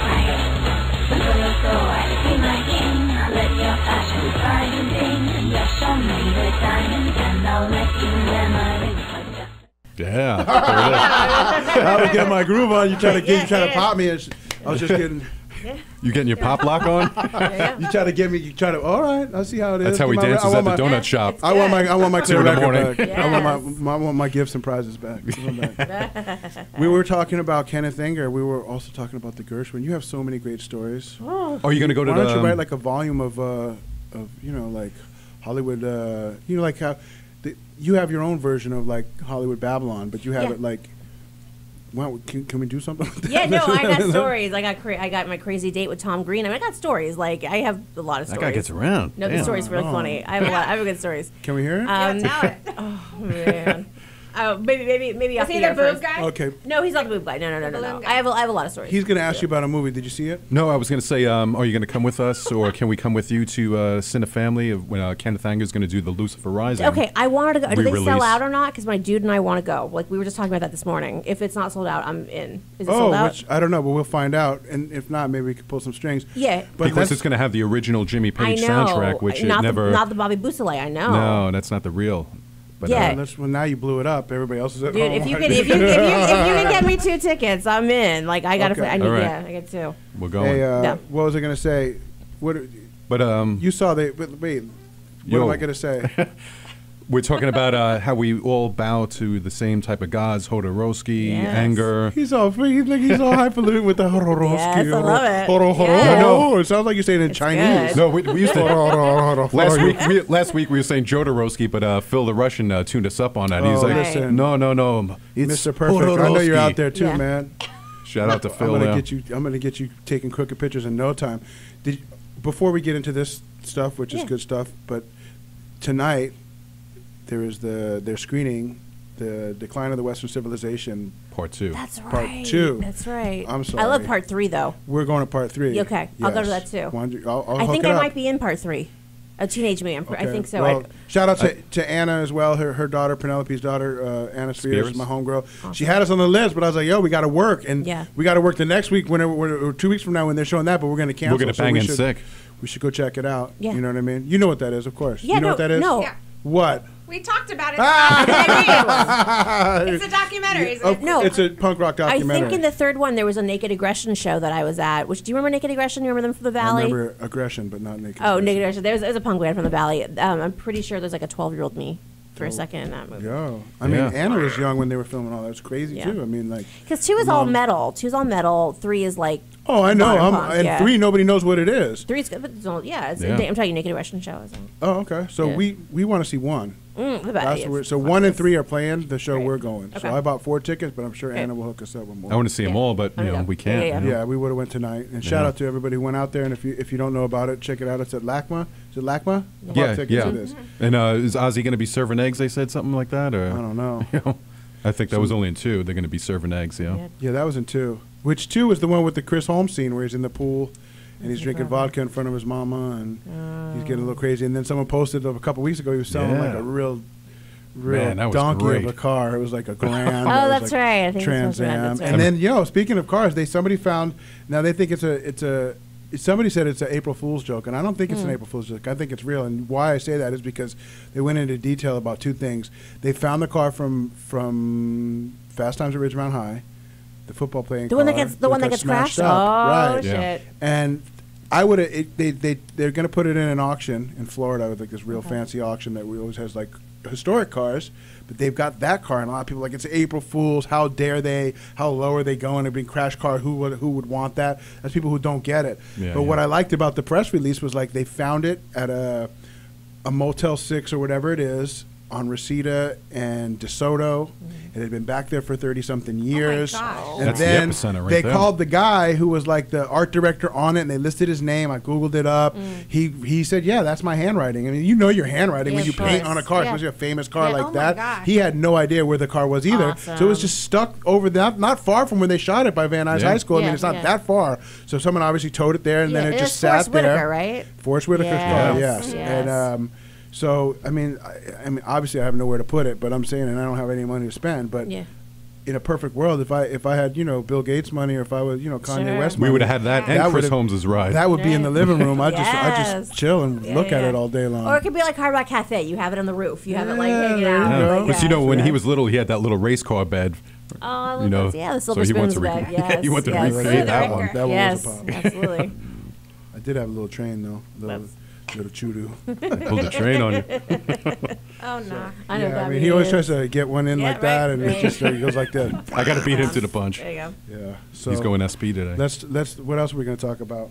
Let your passion fire and ding, and yes, Yeah. There it is. I was getting my groove on. You trying to get, you trying to pop me. And sh- I was just getting. You getting your pop lock on? You try to get me. You try to. All right. I see how it is. That's how he My- I dances want at the my- donut shop. I want my. I want my Two clear in the record morning. back. I want my, my. I want my gifts and prizes back. back. We were talking about Kenneth Anger. We were also talking about the Gershwin. You have so many great stories. Oh. Are you gonna go to Why the, don't you um, write like a volume of, uh, of you know, like Hollywood. Uh, you know, like how the, you have your own version of like Hollywood Babylon, but you have Yeah. it like. Well, can, can we do something with that? Yeah, no, I got stories. I got cra- I got my crazy date with Tom Green. I mean, I got stories. Like I have a lot of That stories. guy gets around. No, the Damn. story's really Oh. funny. I have a lot. I have good stories. Can we hear it? Um, Yeah, tell it. Oh man. Oh, maybe, maybe, maybe. Is off he the the air boob first. guy? Okay. No, he's not the boob guy. No, no, no, no, no. balloon I have, a, I have a lot of stories. He's going to ask you about a movie. Did you see it? No, I was going to say, um, are you going to come with us, or can we come with you to uh, Cine Family of when uh, Kenneth Anger is going to do the Lucifer Rising? Okay, I wanted to go. Do they sell re-release? out or not? Because my dude and I want to go. Like we were just talking about that this morning. If it's not sold out, I'm in. Is it Oh, sold out? which I don't know, but we'll find out. And if not, maybe we can pull some strings. Yeah. But Because let's- it's going to have the original Jimmy I Page know. soundtrack, which not it never. the, not the Bobby Boussolet. I know. No, that's not the real. But, Yeah. uh, Let's, well, now you blew it up. Everybody else is at Dude, home. if you can, if you, if you, if you can get me two tickets, I'm in. Like I gotta, Okay. I need, All right. yeah, I get two. we're going. Hey, uh, Yeah. what was I going to say? What but um, you saw? They wait. wait what Yo. am I going to say? we're talking about uh, how we all bow to the same type of gods: Hodorowski, Yes. Anger. He's all he's like he's all highfalutin with the hororoski. Yes, I love it. Horo, horo, Yes. horo. It sounds like you're saying it in Chinese. good. No, we, we used to. Horo, horo, horo, Last horo. week, we, last week we were saying Jodorowsky, but uh, Phil the Russian uh, tuned us up on that. He's Oh, like, listen. no, no, no, it's Mister Perfect. I know you're out there too, Yeah. man. Shout out to I'm Phil. gonna yeah. get you. I'm gonna get you taking crooked pictures in no time. Did before we get into this stuff, which is Yeah. good stuff, but tonight there is the they're screening the Decline of the Western Civilization. Part two. That's Part right. two. That's right. I'm I love sorry. part three though. We're going to part three. Okay, I'll go to that too. Why don't you- I'll, I'll I hook think it I up. might be in part three. A teenage me. I'm, pr- I Okay. think so. Well, I, shout out to, to Anna as well. Her her daughter, Penelope's daughter, uh, Anna Spears, Spears. my homegirl. She had us on the list, but I was like, "Yo, we got to work, and Yeah. we got to work the next week, whenever, or two weeks from now when they're showing that. But we're going to cancel. We're gonna so bang we in should, sick. We should go check it out. Yeah. You know what I mean? You know what that is, of course. Yeah, you know no, what that is? no. Yeah. What? We talked about it. Ah! It's a documentary. Isn't Oh, it? No. It's a punk rock I documentary. think in the third one there was a Naked Aggression show that I was at. Which do you remember Naked Aggression? You remember them from the I Valley? remember aggression, but not naked. Oh, aggression. Naked Aggression. There was, there was a punk band from the Valley. Um, I'm pretty sure there's like a twelve-year-old me for Oh. a second in that movie. Yo, I mean, Yeah. Anna was young when they were filming all that. It's crazy Yeah. too. I mean, like. Because two is all Mom- metal. Two is all metal. Three is like. Oh, I know. modern I'm, punk, and yeah. three, nobody knows what it is. Three's good, but it's all, yeah, it's, Yeah. I'm telling you, Naked Aggression show. Is Oh, okay. So Yeah. we we want to see one. Mm, the That's Valley. the weird- is so fun. one and three are playing the show Great. we're going. Okay. So I bought four tickets, but I'm sure Okay. Anna will hook us up with more. I want to see them Yeah. all, but Oh, you know yeah. we Yeah, can't. yeah, yeah. you know? Yeah, we would have went tonight. And shout Yeah. out to everybody who went out there. And if you if you don't know about it, check it out. It's at LACMA. Is it LACMA? I bought Yeah, tickets yeah. to this. And uh, is Ozzy going to be serving eggs? They said something like that, or I don't know. You know, I think that was only in two. They're going to be serving eggs. Yeah. Yeah. Yeah, that was in two. Which two was the one with the Chris Holmes scene where he's in the pool and he's drinking vodka in front of his mama and he's getting a little crazy. And then someone posted a couple weeks ago he was selling Yeah. like a real, real Man, that was donkey great. of a car. It was like a Grand. Oh, It was that's like right. I think Trans that's right. Am. That's right. And then, you know, speaking of cars, they somebody found. Now they think it's a it's a. Somebody said it's an April Fool's joke, and I don't think it's an Mm. April Fool's joke. I think it's real. And why I say that is because they went into detail about two things. They found the car from from Fast Times at Ridgemont High, the football playing The car. one that gets the one that gets smashed crashed. up. Oh Right. Yeah. shit! And I would have. They they they're going to put it in an auction in Florida with like this real Okay. fancy auction that we always has like historic cars. But they've got that car, and a lot of people are like it's April Fools. How dare they? How low are they going? They're being crash car. Who would who would want that? That's people who don't get it. Yeah, but yeah. what I liked about the press release was like they found it at a a Motel Six or whatever it is on Reseda and DeSoto. It had been back there for thirty something years. gosh. And That's the then epicenter right they there. called the guy who was like the art director on it, and they listed his name. I googled it up. Mm. He he said, "Yeah, that's my handwriting." I mean, you know your handwriting Yeah, when you of paint course. on a car, Yeah. especially a famous car Yeah. like Oh my that. gosh. He had no idea where the car was either, so it was Awesome. just stuck over that, not far from where they shot it by Van Nuys Yeah. High School. I mean, Yeah, it's not yeah. that far. So someone obviously towed it there, and Yeah, then it it just was sat Forrest there. Whitaker, right? Forrest Whitaker's Yes, car, yes. yes. And um, so, I mean, I, I mean, obviously, I have nowhere to put it, but I'm saying, and I don't have any money to spend, but Yeah. in a perfect world, if I if I had you know Bill Gates money, or if I was you know Kanye Sure. West We money, would have had that and Chris would've- Holmes's ride. That would be in the living room. I just I Yes. just chill and Yeah, look at yeah. it all day long. Or it could be like Hard Rock Cafe. You have it on the roof. You have it like Yeah, hanging there you out. go. Like, Because yeah. you know, when he was little, he had that little race car bed. Oh, I love you know, those. Yeah, the silver so he wants spoons to bed. rec- Yes, he wanted yes. to recreate that one. That one yes, was a pop. absolutely. I did have a little train though, little little choo-doo. Pulled the train on you. Oh no! I know Yeah, I that mean, he always is. tries to get one in Yeah, like that, right, and right. it's just uh, he goes like that. I got to beat him to the punch. There you go. Yeah. So He's going S P today. Let's let's. What else are we going to talk about?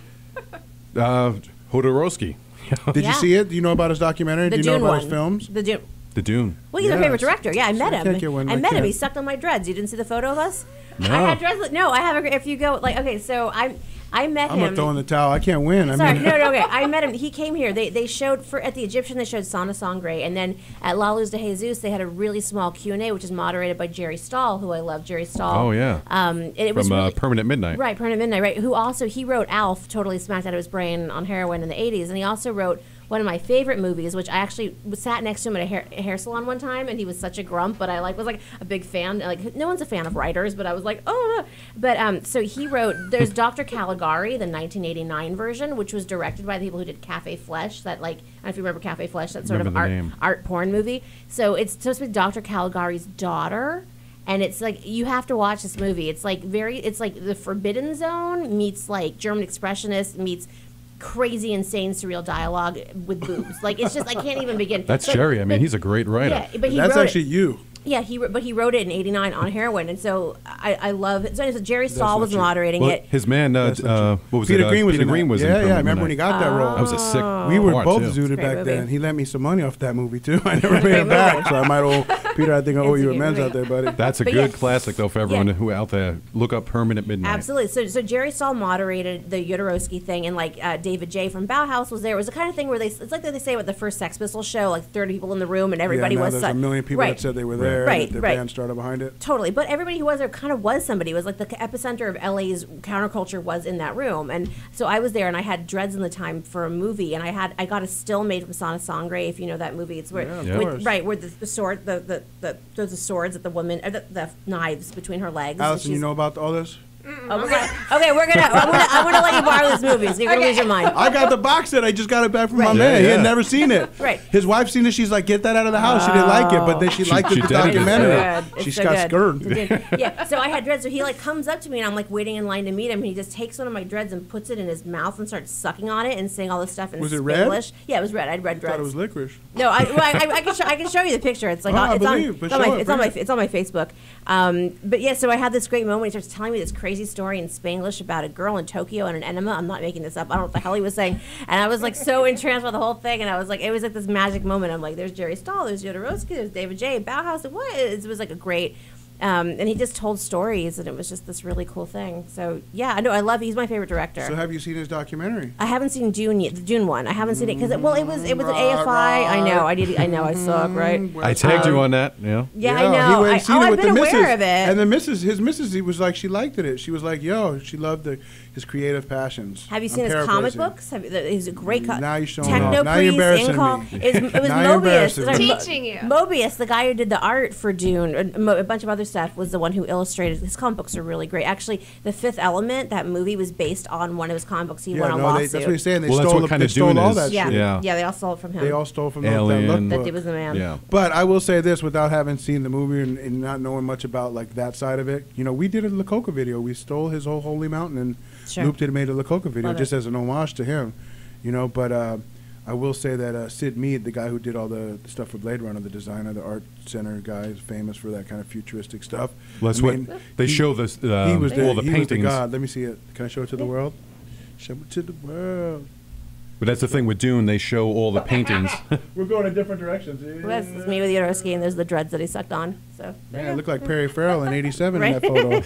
Uh, Hodorowski. Did Yeah. you see it? Do you know about his documentary? The Do you know Dune about one. his films? The Dune. The Dune. Well, he's my Yeah, favorite so- director. Yeah, I met so I him. can't get one, I I met him. can't. He sucked on my dreads. You didn't see the photo of us? No. I had dreads. No, I have. A, if you go like okay, so I I met I'm him. gonna throw in the towel. I can't win. I Sorry, mean, no, no, okay. I met him. He came here. They they showed for at the Egyptian. They showed Sana Sangre, and then at La Luz de Jesus, they had a really small Q and A, which is moderated by Jerry Stahl, who I love. Jerry Stahl. Oh, yeah. Um, and it From was uh, really, Permanent Midnight. right, Permanent Midnight, right? Who also he wrote Alf, totally smacked out of his brain on heroin in the eighties, and he also wrote one of my favorite movies, which I actually was sat next to him at a hair, a hair salon one time, and he was such a grump, but I like was like a big fan. Like no one's a fan of writers, but I was like, oh, but um, so he wrote. There's Doctor Caligari, the nineteen eighty-nine version, which was directed by the people who did Cafe Flesh. That like, I don't know if you remember Cafe Flesh, that sort Remember of the art name. art porn movie. So it's supposed to be Doctor Caligari's daughter. And it's like you have to watch this movie. It's like very, it's like the Forbidden Zone meets like German Expressionist meets crazy, insane, surreal dialogue with boobs. Like it's just I can't even begin. That's But- Jerry. I mean, but- he's a great writer. Yeah, but he that's wrote actually it. you. Yeah, he wr- but he wrote it in eighty-nine on heroin, and so I, I love it. So anyway, so Jerry Stahl not was true. moderating Well, it. his man, uh, That's not uh, true. what was Peter it? Uh, Green was Peter in Green that. was Yeah, in yeah, I Permanent remember when he Midnight. got that role. That was a sick We were part, both too. zooted Great back movie. then. He lent me some money off that movie too. I never paid him back, so I might owe Peter. I think I owe It's a you good amends movie. out there, buddy. That's a But good yeah. classic, though, for everyone Yeah. who out there. Look up Permanent Midnight. Absolutely. So, so Jerry Stahl moderated the Jodorowsky thing, and like uh, David J. from Bauhaus was there. It was the kind of thing where they, it's like they say with the first Sex Pistols show, like thirty people in the room, and everybody yeah, now was there's su- a million people right. that said they were there. Right, that their right. band started behind it. Totally, but everybody who was there kind of was somebody. It was like the epicenter of L A's counterculture was in that room, and so I was there, and I had dreads in the time for a movie, and I had I got a still made from Sana Sangre, if you know that movie. It's where, Yeah, of Yeah. with- course. right, where the, the sword, the the the those the swords that the woman, or the, the knives between her legs. and Allison, you she's- know about all this? Oh, we're gonna, okay, we're gonna. I'm gonna, I'm gonna let you borrow this movie. So you're gonna lose your mind. I got the box set. I just got it back from my Right. man. Yeah, He had yeah. never seen it. Right. His wife seen it. She's like, "Get that out of the house." She didn't like it, but then she, She- liked she it, the did it. documentary. It's so good. She It's so got good. scared. Yeah, so I had dreads. So he like comes up to me and I'm like waiting in line to meet him. And he just takes one of my dreads and puts it in his mouth and starts sucking on it and saying all this stuff in Was it red? Spanglish. Yeah, it was red. I had red I dreads. thought it was licorice. No, I, well, I, I, I can show, I can show you the picture. It's like Oh, on, I it's, on, believe, but it's, on show my, it, it's on my bring it. it's on my Facebook. Um, but yeah, so I had this great moment. He starts telling me this crazy story in Spanglish about a girl in Tokyo and an enema. I'm not making this up. I don't know what the hell he was saying. And I was like so entranced by the whole thing. And I was like, it was like this magic moment. I'm like, there's Jerry Stahl, there's Jodorowsky, there's David J. Bauhaus. Like, what? It was like a great. Um, and he just told stories, and it was just this really cool thing. So yeah, I know I love. He's my favorite director. So have you seen his documentary? I haven't seen June yet, the June one. I haven't seen it because it, well, it was it was an A F I. I know. I did. I know. I suck. Right. I tagged Um, you on that. Yeah. Yeah, I He know. went I, and seen oh, it I've with been the aware missus. of it. And the missus, his missus, he was like, she liked it. She was like, yo, she loved the, his creative passions. Have you I'm seen his comic paraphrasing. books? Have you, the- he's a great. Co- Now you're showing Techno off. Now you're Priest, embarrassing Incall. me. It's- It was Now you're Mobius. embarrassing Sorry, me. Mo- Teaching you. Mobius, the guy who did the art for Dune and mo- a bunch of other stuff, was the one who illustrated. His comic books are really great. Actually, The Fifth Element, that movie, was based on one of his comic books. He Yeah, won a no, they, lawsuit. that's what he's saying. They Well, that's stole, what the, kind they of stole Dune all is. that yeah. shit. yeah, Yeah. they all stole it from him. They all stole from Alien. that that lookbook. dude was the man. Yeah. But I will say this, without having seen the movie and, and not knowing much about like that side of it, you know, we did a Lakota video. We stole his whole Holy Mountain and Sure. looped it and made a Lakota video Love just it. as an homage to him, you know. But uh, I will say that uh, Sid Mead, the guy who did all the, the stuff for Blade Runner, the designer, the art center guy, is famous for that kind of futuristic stuff. Well, that's I what mean, they he- show this. he Um, was the, all the he was the paintings. god. Let me see it. Can I show it to the world? Show it to the world. But that's the thing with Dune. They show all the paintings. We're going in different directions. This is me with Jodorowsky, and there's the dreads that he sucked on. So Man, I look like Perry Farrell in eighty-seven Right. in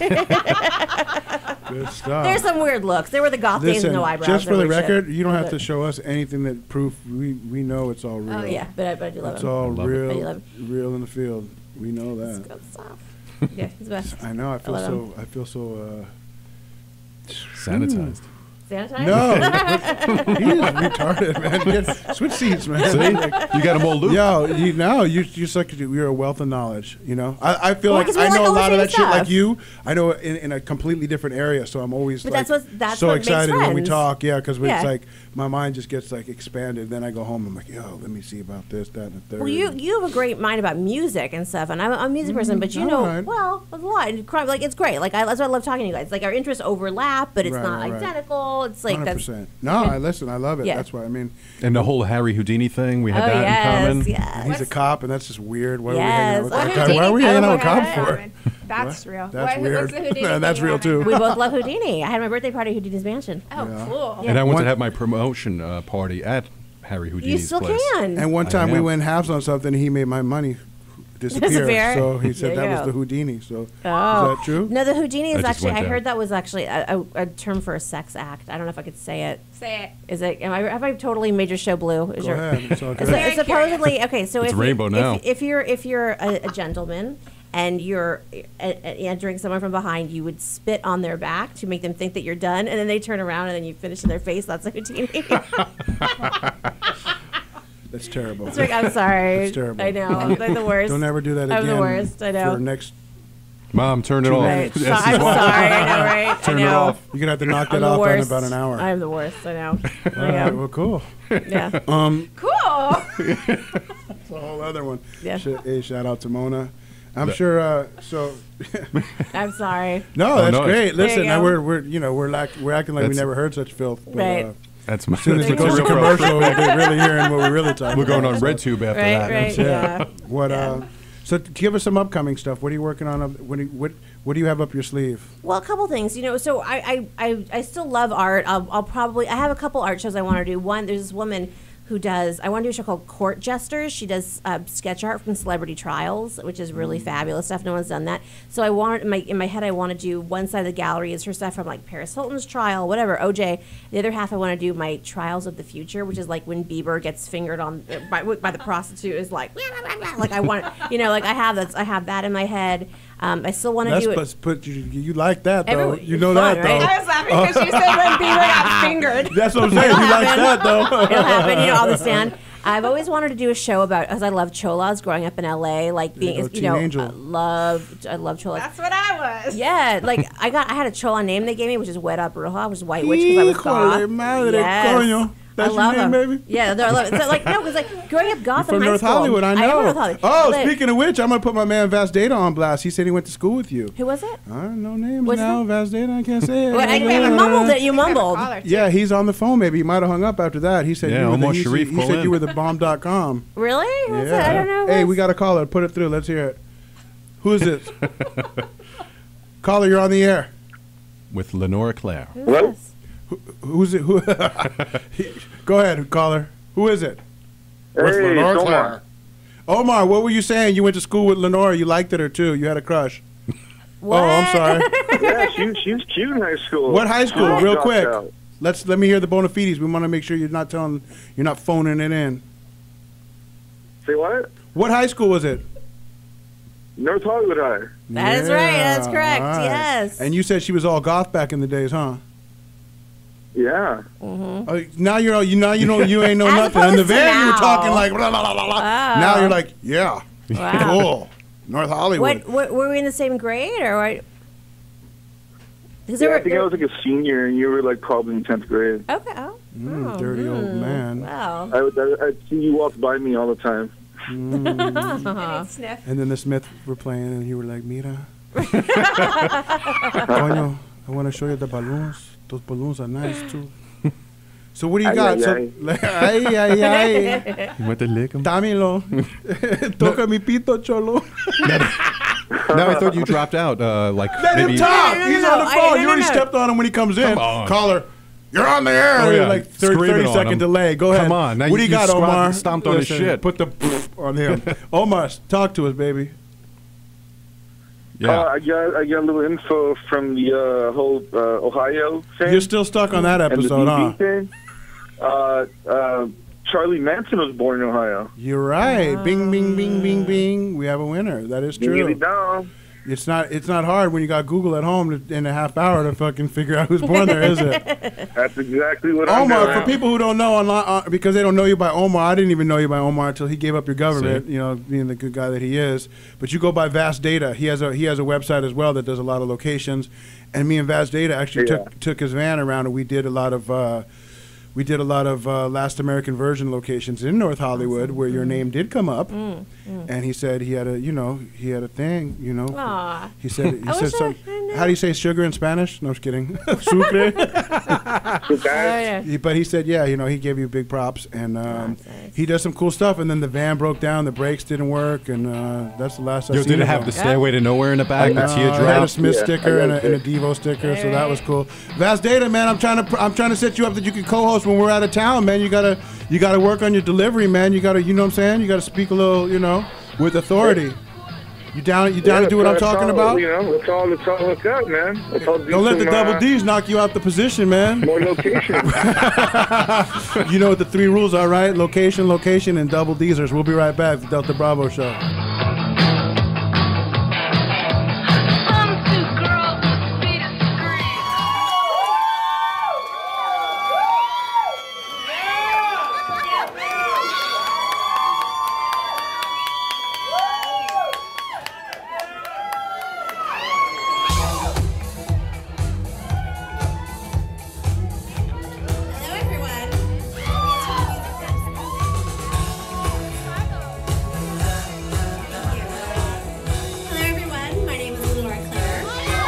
that photo. Good stuff. there's some weird looks. There were the goth days with Listen, no eyebrows. just for They the were shit. record, you don't have But- to show us anything that proof we we know it's all real. Oh yeah, but I, but I do love It's him. all love it. I do real, love real in the field. We know It's that. good stuff. Yeah, he's the best. I know. I feel love so. I feel so. Uh, Sanitized. Sanitize? No. He is retarded, man. Get, switch seats, man. See? You got them all looped. Yo, you know, you you suck. You're a wealth of knowledge. You know, I, I feel Well, like 'cause we I like know a all the lot of same that shit like stuff. you. I know in, in a completely different area, so I'm always But like that's what- that's so what makes excited when we friends. talk. Yeah, because Yeah. it's like my mind just gets like expanded. Then I go home. I'm like, yo, let me see about this, that, and the third. Well, you you have a great mind about music and stuff, and I'm a, I'm a music person, but you know, alright. well, a lot. And cri- Like it's great. Like I, that's why I love talking to you guys. Like our interests overlap, but it's Right, not right, right. identical. It's like one hundred that's. percent. No, I listen. I love it. Yeah. That's why I mean. And the whole Harry Houdini thing, we had Oh, that yes, in common. yes. He's a cop, and that's just weird. Why Yes. are we hanging out with What that guy? Why are we Houdini? hanging out Oh, with cops my for? God. That's What? real. That's What- weird. What's the Houdini Yeah, that's thing real you're too. We both love Houdini. I had my birthday party at Houdini's mansion. having? Oh, cool. Yeah. And I went One- to have my promotion uh, party at Harry Houdini's still place. can. And one I time we am. went halves on something. He made my money disappear. Disappear? So he There said you that was go. the Houdini. So Oh. is that true? No, the Houdini is I just actually. went I down. heard that was actually a, a, a term for a sex act. I don't know if I could say it. Say it. Is it? Am I, have I totally made your show blue? Is Go your, ahead, it's all It's good. like- Very it's supposedly okay. So It's if rainbow you, now. If, if you're if you're a, a gentleman and you're uh, uh, entering someone from behind, you would spit on their back to make them think that you're done, and then they turn around and then you finish in their face. That's a Houdini. That's terrible. That's right, I'm sorry. That's terrible. I know. They're the worst. Don't ever do that I'm again. the worst. I know. For next. Mom, turn it Two off. Right. minutes. So- I'm sorry. I know, right? Turn I it know. off. You're gonna have to knock I'm that the off in worst. about an hour. I'm the worst. I know. All I right. know. Well, cool. Yeah. Um, Cool. It's a whole other one. Yeah. Sh- Hey, shout out to Mona. I'm The- sure. Uh, so. I'm sorry. No, Oh, that's no, great. There you Listen, go. now we're we're you know we're like we're acting like we That's- never heard such filth. But, Right. Uh, That's my as soon as it There goes you to go. commercial, they're really hearing what we're really talking We're going about. on RedTube after Right, that. right. Yeah. Yeah. What? Yeah. Uh, so t- give us some upcoming stuff. What are you working on? Up, what, do you, what What do you have up your sleeve? Well, a couple things, you know. So I, I, I, I still love art. I'll, I'll probably I have a couple art shows I want to do. One, there's this woman who does. I want to do a show called Court Jesters. She does uh, sketch art from celebrity trials, which is really fabulous stuff. No one's done that. So I wanted in my in my head, I want to do one side of the gallery is her stuff from like Paris Hilton's trial, whatever, O J. The other half, I want to do my trials of the future, which is like when Bieber gets fingered on by, by the prostitute. Is like like I want, you know, like I have that. I have that in my head. Um, I still want to That's do it. but, but you, you like that though. Everyone- you know fun, that right? though. I was laughing because you said when Bieber got fingered. That's what I'm saying. You like that though. It'll happen, you know, on the stand. I've always wanted to do a show about, because I love cholas growing up in L A, like being, you you, go, Teen know, Angel. I love, I love cholas. That's what I was. Yeah, like I got, I had a chola name they gave me, which is Wet Up Bruja, which is White Witch because I was Híjole, goth. madre, Yes. coño. That's I your love name, them. baby? Yeah, they're- I love it. So like, no, because like growing up goth From in high North school, Hollywood, I am know. from North Hollywood. Oh, But- speaking of which, I'm gonna put my man Vaz Data on blast. He said he went to school with you. Who was it? I don't know names What's now. his Vaz Data, I can't say it. Wait, I, I mumbled it. You mumbled. Yeah, he's on the phone. Maybe he might have hung up after that. He said Yeah, you were the, Omar he, Sharif he call said in. you were the bomb dot com. Really? What's Yeah. it? I don't know. Hey, what's- we got a caller. Put it through. Let's hear it. Who is it? Caller, you're on the air. With Lenora Claire. Who's this? Who, who's it? Who? Go ahead, caller. Who is it? What's Hey, Lenora it's Claire? Omar. Omar, what were you saying? You went to school with Lenora. You liked it, or too? You had a crush. What? Oh, I'm sorry. Yeah, she, she was cute in high school. What high school? She Real dropped quick. out. Let's let me hear the bona fides. We want to make sure you're not telling, you're not phoning it in. Say what? What high school was it? North Hollywood High. That is right. That's Yeah, correct. all right. Yes. And you said she was all goth back in the days, huh? Yeah. Mm-hmm. Oh, now you're all, you now you know you ain't know As nothing. In the opposed to van, you were now. talking like blah, blah, blah, blah, blah. Oh. Now you're like, yeah, Wow. cool, North Hollywood. What, what? Were we in the same grade or what? Because Yeah, there I were. think I there- was like a senior, and you were like probably in tenth grade. Okay. Oh. Mm, Oh, dirty old hmm. man. Wow. I would, I, I'd see you walk by me all the time. Uh-huh. Sniff. And then the Smith were playing, and you were like, mira, coño, I want to show you the balloons. Those balloons are nice too. So what do you Ay, got? ay, So, ay. like, ay, ay, ay. You went to lick him? Dámelo. Toca mi pito, cholo. Now I thought you dropped out. Uh, like Let maybe. him talk. No, no, no, He's no, on the I- phone. no, you no, already no. stepped on him when he comes in. Come on. Caller, you're on the air. Oh, yeah. Like thirty, Screaming thirty on second him. delay. Go ahead. Come on. Now what do you- you got, you squat- Omar? stomped on his shit. Put the pff on him. Omar, talk to us, baby. Yeah. Uh, I got I got a little info from the uh, whole uh, Ohio thing. You're still stuck on that and the episode, D huh? V thing. Uh, uh, Charlie Manson was born in Ohio. You're right. Bing, bing, bing, bing, bing. We have a winner. That is Ding true. it down. It's not. It's not hard when you got Google at home to, in a half hour to fucking figure out who's born there, is it? That's exactly what I'm Omar, doing. for people who don't know, online, uh, because they don't know you by Omar, I didn't even know you by Omar until he gave up your government. See? You know, being the good guy that he is. But you go by Vast Data. He has a he has a website as well that does a lot of locations. And me and Vast Data actually Yeah. took took his van around, and we did a lot of. Uh, We did a lot of uh, Last American Virgin locations in North Hollywood where your name did come up, Mm, mm. and he said he had a, you know, he had a thing, you know. Aw. He said, he I said wish I- some. I know. How do you say sugar in Spanish? No, just kidding. Sucre. Oh, yeah. He- but he said, yeah, you know, he gave you big props, and um, he does some cool stuff. And then the van broke down, the brakes didn't work, and uh, that's the last I Yo, seen did it of have him. the Stairway to Nowhere in the back? No, The it had a teardrop? Smith Yeah, sticker I and a, got and a it. Devo sticker, so that was cool. Vast Data, man, I'm trying to pr- I'm trying to set you up that you can co-host when we're out of town, man. You gotta you gotta work on your delivery, man. You gotta, you know what I'm saying? You gotta speak a little, you know, with authority. You down? You down Yeah, to do what I'm that's talking all, about? You know, let's all let's all hook up, man. Let's all do Don't let the some, double uh, D's knock you out the position, man. More location. You know what the three rules are, right? Location, location, and double D's. We'll be right back. The Delta Bravo Show. Hello, everyone. Hello, everyone. My name is Lenora Claire.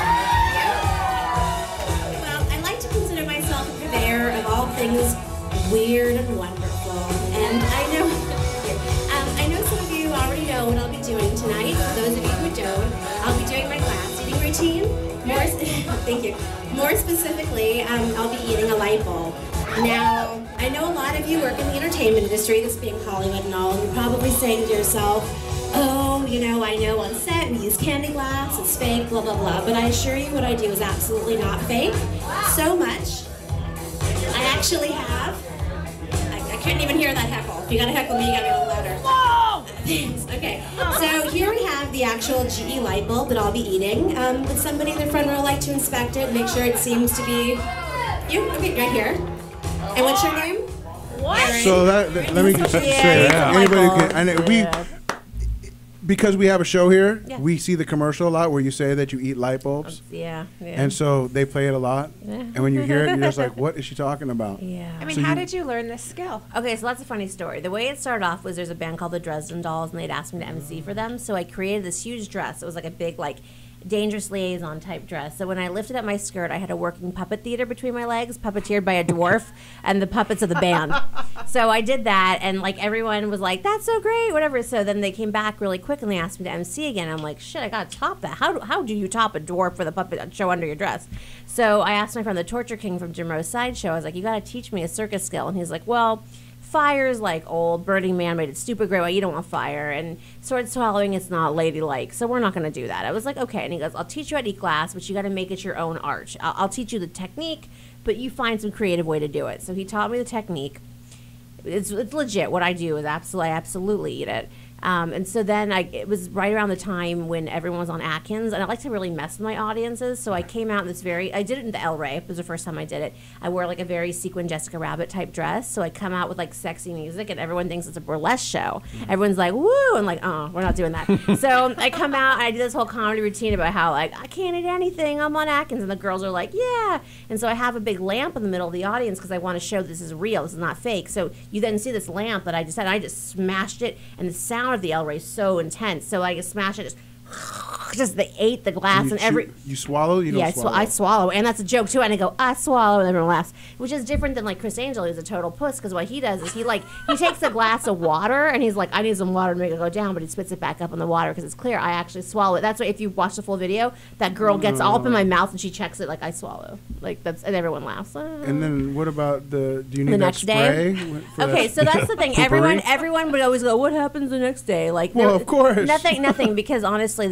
Well, I like to consider myself a purveyor of all things weird and wonderful. And I know, um, I know some of you already know what I'll be doing tonight. For those of you who don't, I'll be doing my glass eating routine. More, thank you. More specifically, um, I'll be eating a light bulb. Now, I know a lot of you work in the entertainment industry, this being Hollywood and all, and you're probably saying to yourself, oh, you know, I know on set we use candy glass, it's fake, blah, blah, blah. But I assure you what I do is absolutely not fake. So much. I actually have, I, I couldn't even hear that heckle. If you gotta heckle me, you gotta be a little louder. Thanks. Okay. So here we have the actual G E light bulb that I'll be eating. Um, would somebody in the front row like to inspect it, make sure it seems to be you? Okay, right here. And what's your name? What? So that, that- let me just Yeah, say it's that a anybody light bulb. can, and we Yeah. because we have a show here, Yeah. we see the commercial a lot where you say that you eat light bulbs. Yeah, yeah. And so they play it a lot. Yeah. And when you hear it, you're just like, what is she talking about? Yeah. I mean, So how you- did you learn this skill? Okay, so that's a funny story. The way it started off was there's a band called the Dresden Dolls, and they'd asked me to M C for them. So I created this huge dress. It was like a big, like, dangerous liaison type dress. So when I lifted up my skirt, I had a working puppet theater between my legs, puppeteered by a dwarf and the puppets of the band. So I did that, and like everyone was like, "That's so great," whatever. So then they came back really quick and they asked me to M C again. I'm like, "Shit, I gotta top that. How do how do you top a dwarf with a puppet show under your dress?" So I asked my friend the Torture King from Jim Rose's Sideshow. I was like, "You gotta teach me a circus skill," and he's like, "Well, fire's like old. Burning Man made it stupid great. Well, you don't want fire. And sword swallowing, it's not ladylike. So we're not going to do that." I was like, okay. And he goes, "I'll teach you how to eat glass, but you got to make it your own art. I'll, I'll teach you the technique, but you find some creative way to do it." So he taught me the technique. It's, it's legit. What I do is absolutely, I absolutely eat it. Um, and so then I, it was right around the time when everyone was on Atkins, and I like to really mess with my audiences. So I came out in this very, I did it in the El Rey. It was the first time I did it. I wore like a very sequin Jessica Rabbit type dress. So I come out with like sexy music, and everyone thinks it's a burlesque show. Everyone's like, woo, and like, oh, we're not doing that. So I come out and I do this whole comedy routine about how like, I can't eat anything, I'm on Atkins. And the girls are like, yeah. And so I have a big lamp in the middle of the audience because I want to show this is real, this is not fake. So you then see this lamp that I just had, and I just smashed it, and the sound of the El Rey is so intense. So I just smash it, just just they ate the glass you and chew- every you swallow. You don't yeah, I, sw- swallow. I swallow, and that's a joke too. And I go, I swallow, and everyone laughs, which is different than like Chris Angel, who's a total puss. Because what he does is he like he takes a glass of water, and he's like, I need some water to make it go down, but he spits it back up in the water because it's clear. I actually swallow it. That's why if you watch the full video, that girl gets all up in my mouth and she checks it like I swallow, like that's, and everyone laughs. Ah. And then what about the? Do you need The that next spray? day? for Okay, that so that's the thing. poopery? Everyone, everyone would always go, "What happens the next day?" Like, Well, there- of course. nothing, nothing. Because honestly, the dangerous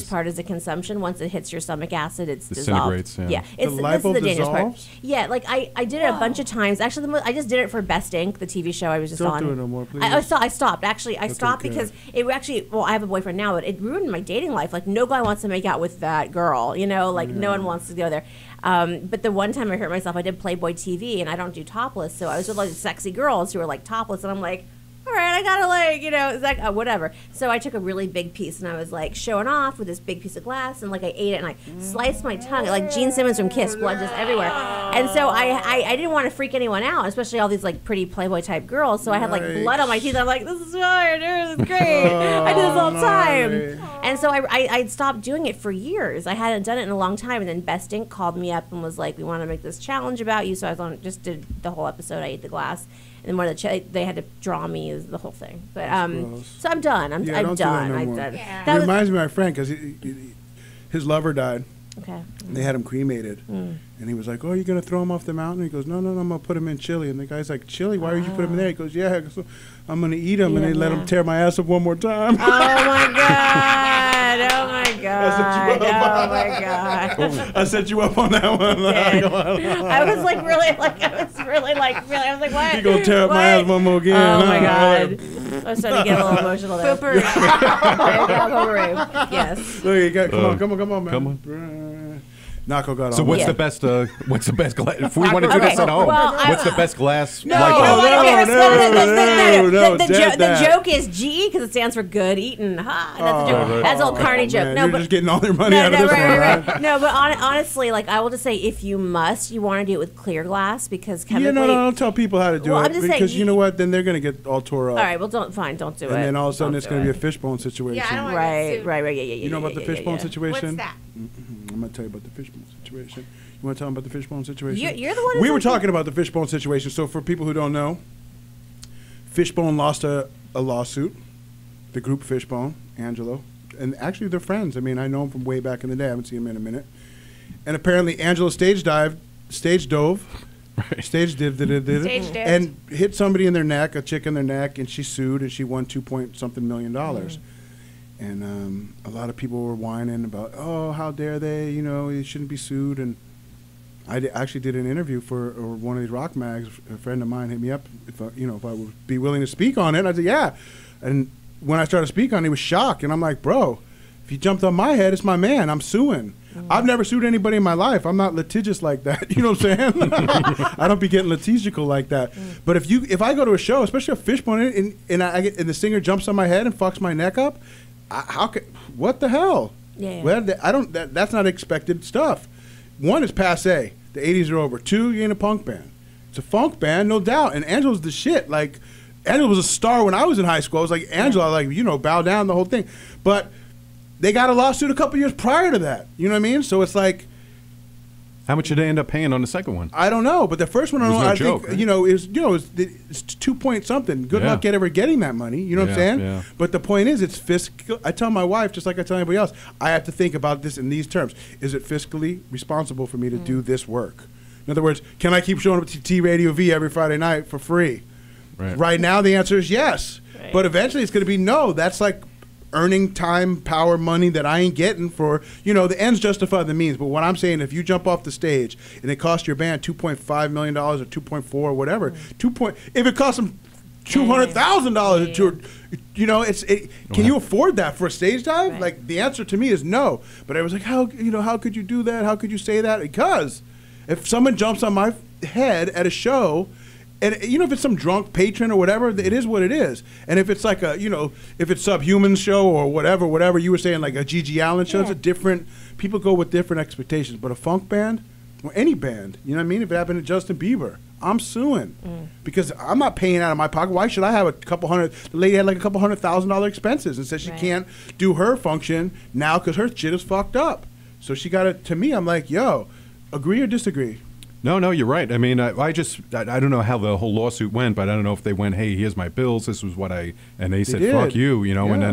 part is the consumption. Once it hits your stomach acid, it's dissolved. Disintegrates, yeah. Yeah, it's The this is lipo the dangerous part. dissolves? Yeah, like I, I did it a bunch of times. Actually, the mo- I just did it for Best Inc, the T V show I was just Don't on. do it no more, please. I, I, sto- I stopped. Actually, I Okay, stopped good. because it actually. Well, I have a boyfriend now, but it ruined my dating life. Like no guy wants to make out with that girl. You know, like no one wants to go there. Um, but the one time I hurt myself, I did Playboy T V, and I don't do topless, so I was with like sexy girls who were like topless, and I'm like, all right, I gotta like, you know, it's like uh, whatever. So I took a really big piece, and I was like showing off with this big piece of glass, and like I ate it, and I sliced my tongue, like Gene Simmons from Kiss, blood just everywhere. And so I, I, I didn't want to freak anyone out, especially all these like pretty Playboy type girls. So I had like blood on my teeth. I'm like, this is fine, this is great. I do this all the time. And so I, I, I stopped doing it for years. I hadn't done it in a long time, and then Best Inc called me up and was like, we want to make this challenge about you. So I was on, just did the whole episode. I ate the glass. And one of the ch- they had to draw me as the whole thing, but um, so I'm done. I'm, Yeah, I'm don't do that done. no I'm more. done. It That was- reminds me of my friend because he, he, his lover died. Okay. And they had him cremated. Mm. And he was like, oh, you're going to throw him off the mountain? He goes, no, no, no, I'm going to put him in Chile. And the guy's like, Chile? Why would you put him in there? He goes, yeah, cause I'm going to eat him. Eat and they him, let yeah. him tear my ass up one more time. Oh my god! Oh my god! Oh my god! I set you up on that one. I was like really, like I was really, like really. I was like, what? He gonna tear up my ass one more again. Oh my huh? god! I was starting to get a little emotional there. Poopery. There you go, poopery. Yes. Look, you got, come Uh, on, come on, come on, man. come on. Nako got So on. what's Yeah. the best? Uh, what's the best glass? If we want to do Okay, this at home, well, I- what's the best glass? No, lipo? no, Okay, no, so the- the- the- no, the- no, the- the dead jo- that. The joke is G because it stands for good eating. Ha! That's a joke. Oh, That's an old oh, carny joke. man, No, you're but just getting all your money no, out of no, this right, one, right, right? No, but hon- honestly, like I will just say, if you must, you want to do it with clear glass because chemically. Yeah, no, no, don't tell people how to do Well, it I'm just saying, because you you- know what? Then they're gonna get all tore up. All right, well, don't fine, don't do and it. then all of a sudden Don't it's do gonna be a it. fishbone situation. Yeah, I don't want Right, to right, right, yeah, yeah, yeah. You know yeah, about the yeah, yeah, fishbone yeah. situation? What's that? Mm-mm. I'm gonna tell you about the fishbone situation. You want to tell them about the fishbone situation? You're, you're the one. who's We were like- talking about the fishbone situation. So for people who don't know, Fishbone lost a, a lawsuit. The group Fishbone, Angelo, and actually they're friends. I mean, I know him from way back in the day. I haven't seen him in a minute. And apparently Angelo stage dived, stage dove, right. stage div, did it, did Stage it, dived. and hit somebody in their neck, a chick in their neck, and she sued and she won two point something million dollars. Mm. And um, a lot of people were whining about, oh, how dare they? You know, he shouldn't be sued. And I di- actually did an interview for or one of these rock mags. A friend of mine hit me up if I, you know if I would be willing to speak on it. I said, yeah. And when I started speaking on it, he was shocked. And I'm like, bro, if you jumped on my head, it's my man. I'm suing. Mm. I've never sued anybody in my life. I'm not litigious like that. You know what I'm saying? I don't be getting litigical like that. Mm. But if you if I go to a show, especially a Fishbone, and, and I get and the singer jumps on my head and fucks my neck up, I, how could what the hell? Yeah. yeah. Well, th- I don't. That, that's not expected stuff. One is passe. The eighties are over. Two, you ain't a punk band. It's a funk band, no doubt. And Angelo's the shit. Like, Angelo was a star when I was in high school. I was like, Angelo, like, you know, bow down, the whole thing. But they got a lawsuit a couple years prior to that. You know what I mean? So it's like, How much did they end up paying on the second one? I don't know. But the first one, I It was don't know. no I joke, think, right? you know, is you know, it's, it's two point something. Good Yeah. luck at ever getting that money. You know what I'm Yeah, saying? yeah. But the point is, it's fiscal. I tell my wife, just like I tell anybody else, I have to think about this in these terms. Is it fiscally responsible for me to do this work? In other words, can I keep showing up to T Radio V every Friday night for free? Right. Right now, the answer is yes. Right. But eventually, it's going to be no. That's like earning time, power, money that I ain't getting for, you know, the ends justify the means. But what I'm saying, if you jump off the stage and it costs your band two point five million dollars or two point four or whatever, mm. two point, if it costs them two hundred thousand dollars, yeah. to, you know, it's, it, can you afford that for a stage dive? Right. Like, the answer to me is no. But I was like, how, you know, how could you do that? How could you say that? Because if someone jumps on my head at a show, and you know, if it's some drunk patron or whatever, it is what it is. And if it's like a, you know, if it's Subhuman show or whatever, whatever you were saying, like a G G Allen show, yeah. it's a different, people go with different expectations. But a funk band, or any band, you know what I mean? If it happened to Justin Bieber, I'm suing. Mm. Because I'm not paying out of my pocket. Why should I have a couple hundred, the lady had like a couple hundred thousand dollar expenses and said she right. can't do her function now because her shit is fucked up. So she got it, to me, I'm like, yo, agree or disagree? No, no, you're right. I mean, I, I just, I, I don't know how the whole lawsuit went, but I don't know if they went, hey, here's my bills, this was what I, and they said, did. fuck you, you know, Yeah. and then,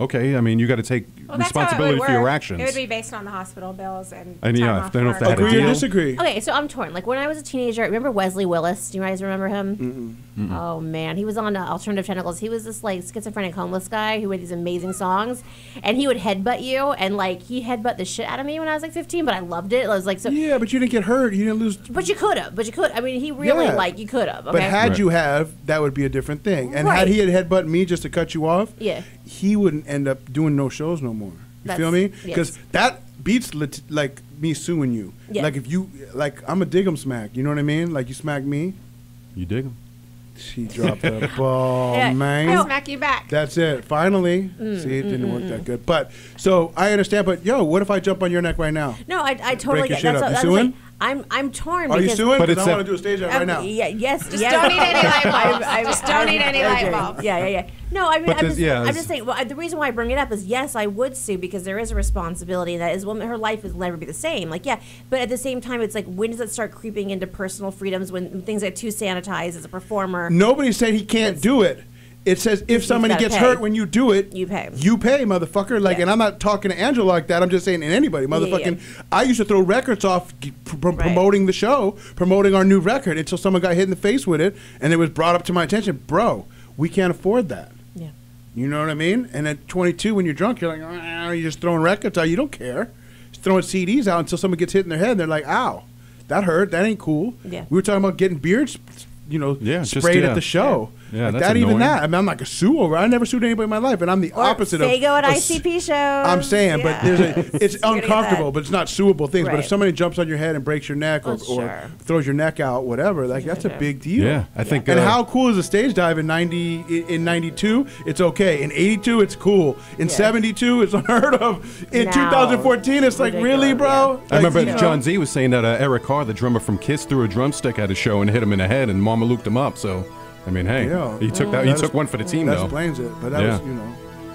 okay, I mean, you got to take Well, that's how it responsibility would for your work. actions. It would be based on the hospital bills and. And, time yeah, off if they don't- if work. they had a Agree or deal. disagree? Okay, so I'm torn. Like when I was a teenager, remember Wesley Willis? Do you guys remember him? Mm-mm. Oh man, he was on uh, Alternative Tentacles. He was this like schizophrenic homeless guy who had these amazing songs, and he would headbutt you, and like he headbutt the shit out of me when I was like fifteen. But I loved it. I was like, so. Yeah, but you didn't get hurt. You didn't lose. But you could have. But you could. I mean, he really Yeah. like you could have. Okay? But had Right. you have, that would be a different thing. And Right. had he had headbutt me just to cut you off, Yeah. he wouldn't end up doing no shows no more. You That's- feel me? yes. Because that beats lit- like me suing you. Yeah. Like if you, like I'm a dig 'em smack. You know what I mean? Like you smack me. You dig them. She dropped the ball, Yeah, man. I'll smack you back. That's it. Finally. Mm, See, it didn't mm, work mm, that good. But so I understand. But yo, what if I jump on your neck right now? No, I, I totally Break your get shit that's up. what- You that's suing? like, I'm I'm torn. Are you because suing? But Because it's I a- want to do a stage out Um, right now. Yeah, yes. Just yes. don't need any light bulbs. I- I- Just I- don't need any light okay. bulbs. Yeah, yeah, yeah. No, I mean, But I'm this- just, yeah, I'm it's- just saying. Well, the reason why I bring it up is yes, I would sue because there is a responsibility, and that is woman. Her life will never be the same. Like, yeah, but at the same time, it's like when does it start creeping into personal freedoms when things get too sanitized as a performer? Nobody said he can't do it. It says if somebody gotta gets pay. hurt when you do it, You pay. You pay, motherfucker. Like, Yeah. and I'm not talking to Angela like that. I'm just saying in anybody, Yeah, yeah, motherfucking. I used to throw records off, g- pr- pr- promoting the show, promoting our new record, until someone got hit in the face with it, and it was brought up to my attention, bro. We can't afford that. Yeah. You know what I mean? And at twenty-two, when you're drunk, you're like, "Ah," you're just throwing records out. You don't care. Just throwing C Ds out until someone gets hit in their head, and they're like, ow, that hurt. That ain't cool. Yeah. We were talking about getting beards, you know, Yeah, just- sprayed yeah. at the show. Yeah, like that's that, even annoying. that. I mean, I'm like a sue over. I never sued anybody in my life, and I'm the Or opposite of. Fago at of I C P shows. I'm saying, but Yeah. there's a, it's You're gonna get uncomfortable, that. but it's not suable things. But if Right. somebody jumps on your head and breaks your neck or, Oh, or sure. throws your neck out, whatever, like that's a sure. big deal. Yeah, I think. And uh, how cool is a stage dive in ninety in- in ninety-two? It's okay. In eighty-two, it's cool. In Yeah. seventy-two, it's unheard of. In Now, two thousand fourteen, it's like really, bro. I remember Like, you know. John Z was saying that uh, Eric Carr, the drummer from Kiss, threw a drumstick at a show and hit him in the head, and Mama looped him up. So, I mean, hey, Yeah. he took that. He That's- took one for the team, That though. explains it. But that Yeah. was, you know.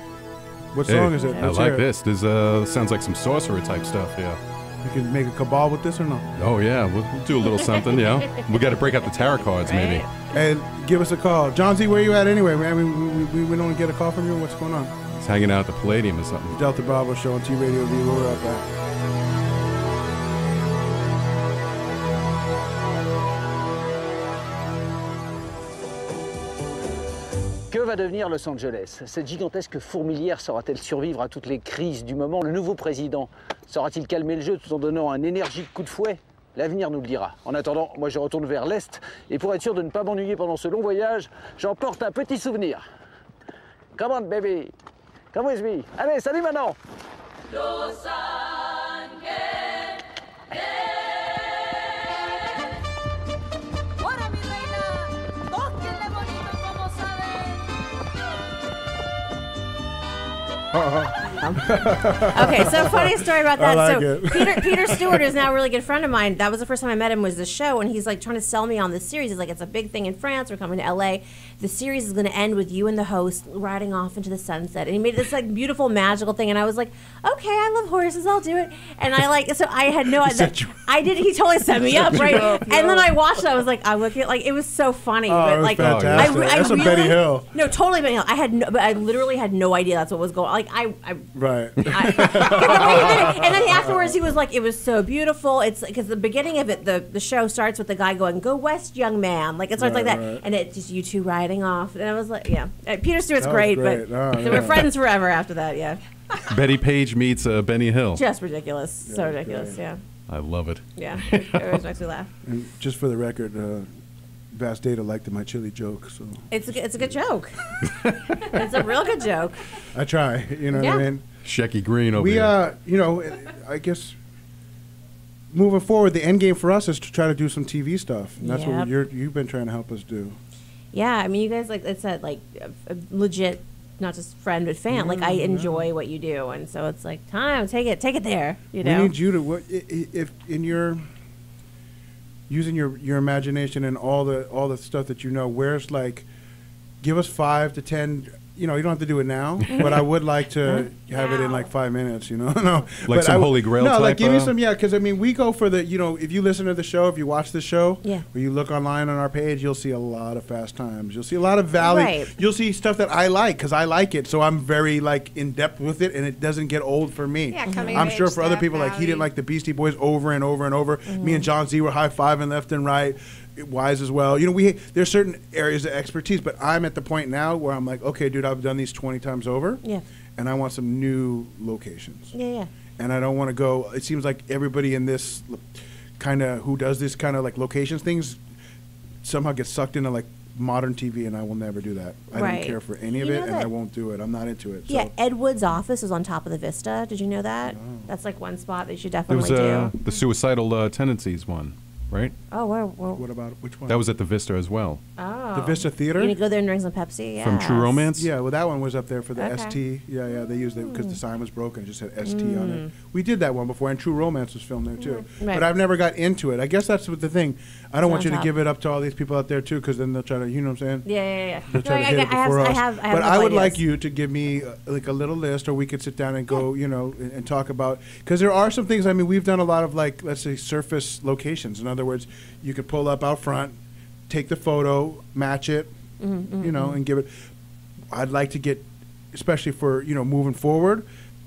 What Hey, song is it? I Let's like hear it. this. This uh, sounds like some sorcerer type stuff. Yeah. You can make a cabal with this or no? Oh yeah, we'll, we'll do a little something. Yeah, we got to break out the tarot cards, maybe. And give us a call. John Z, where you at anyway, man? We, we, we, we don't get a call from you? What's going on? He's hanging out at the Palladium or something. Delta Bravo Show on T Radio V. Where we're up at. Que va devenir Los Angeles? Cette gigantesque fourmilière saura-t-elle survivre à toutes les crises du moment? Le nouveau président saura-t-il calmer le jeu tout en donnant un énergique coup de fouet? L'avenir nous le dira. En attendant, moi je retourne vers l'Est et pour être sûr de ne pas m'ennuyer pendant ce long voyage, j'emporte un petit souvenir. Come on baby, come with me. Allez, salut maintenant. Okay, so funny story about I that. like so it. Peter Peter Stewart is now a really good friend of mine. That was the first time I met him was the show, and he's like trying to sell me on this series. He's like, it's a big thing in France. We're coming to L A. The series is going to end with you and the host riding off into the sunset. And he made this like beautiful magical thing, and I was like, okay, I love horses. I'll do it. And I like so I had no idea. I did. He totally set me up, set you right? up, And yo. then I watched it. I was like, I look at like it was so funny, Oh, but it was like fantastic. I, I That's a really, Betty Hill. No, totally Betty Hill. I had no, but I literally had no idea that's what was going. Like I, I Right. and then afterwards he was like, it was so beautiful. It's because the beginning of it, the, the show starts with the guy going, go west, young man. Like it starts Right, like that. right. And it's just you two riding off. And I was like, yeah. Uh, Peter Stewart's That was great, great. but Oh, they yeah. were friends forever after that, yeah. Betty Page meets uh, Benny Hill. Just ridiculous. so ridiculous, yeah. I love it. Yeah. It always makes me laugh. And just for the record, uh, Vast Data liked my chili joke, so It's a, good- it's a good joke. It's a real good joke. I try. You know Yeah. what I mean? Shecky Green over We, here. uh, you know, I guess moving forward, the end game for us is to try to do some T V stuff. And that's Yep. what you're, you've been trying to help us do. Yeah, I mean, you guys, like I said, like a, a legit, not just friend but fan. Like I Yeah, enjoy what you do, and so it's like time, take it, take it there. You We know. need you to, what, i- i- if in your, using your, your imagination and all the all the stuff that you know, where's like, give us five to ten you know, you don't have to do it now, but I would like to have it in like five minutes, you know. no, Like but some I, Holy Grail No, type, like give me uh, some, yeah, because I mean, we go for the, you know, if you listen to the show, if you watch the show, Yeah. or you look online on our page, you'll see a lot of Fast Times. You'll see a lot of Valley. Right. You'll see stuff that I like because I like it, so I'm very like in depth with it, and it doesn't get old for me. Yeah, coming I'm of sure age for other stuff, people, like he didn't Valley. like the Beastie Boys over and over and over. Mm-hmm. Me and John Z were high fiving left and right. Wise as well. You know, we there's certain areas of expertise, but I'm at the point now where I'm like, okay, dude, I've done these twenty times over, Yeah. and I want some new locations. Yeah, yeah. And I don't want to go. It seems like everybody in this kind of who does this kind of like locations things somehow gets sucked into like modern T V, and I will never do that. I Right. don't care for any of You it, know and I that- won't do it. I'm not into it. Yeah, So. Ed Wood's office is on top of the Vista. Did you know that? That's like one spot that you should There was definitely uh, do. the suicidal uh, tendencies one, right? Oh, where, where? What about which one? That was at the Vista as well. Oh. The Vista Theater? You need to go there and drink some Pepsi? From True Yes. Romance? Yeah, well, that one was up there for the Okay. S T. Yeah, yeah, they used it because the sign was broken. It just had S T on Mm. it. We did that one before, and True Romance was filmed there too. Right. But I've never got into it. I guess that's what the thing. I don't It's want on you to top. give it up to all these people out there too, because then they'll try to, you know what I'm saying? Yeah, yeah, yeah. They'll try No, to I- hit I it have- before I us. have- I have but a I couple would like ideas. you to give me uh, like a little list, or we could sit down and go, you know, and, and talk about, because there are some things. I mean, we've done a lot of like, let's say, surface locations. In other words, you could pull up out front, take the photo, match it, Mhm, you know, mhm. and give it. I'd like to get, especially for you know moving forward,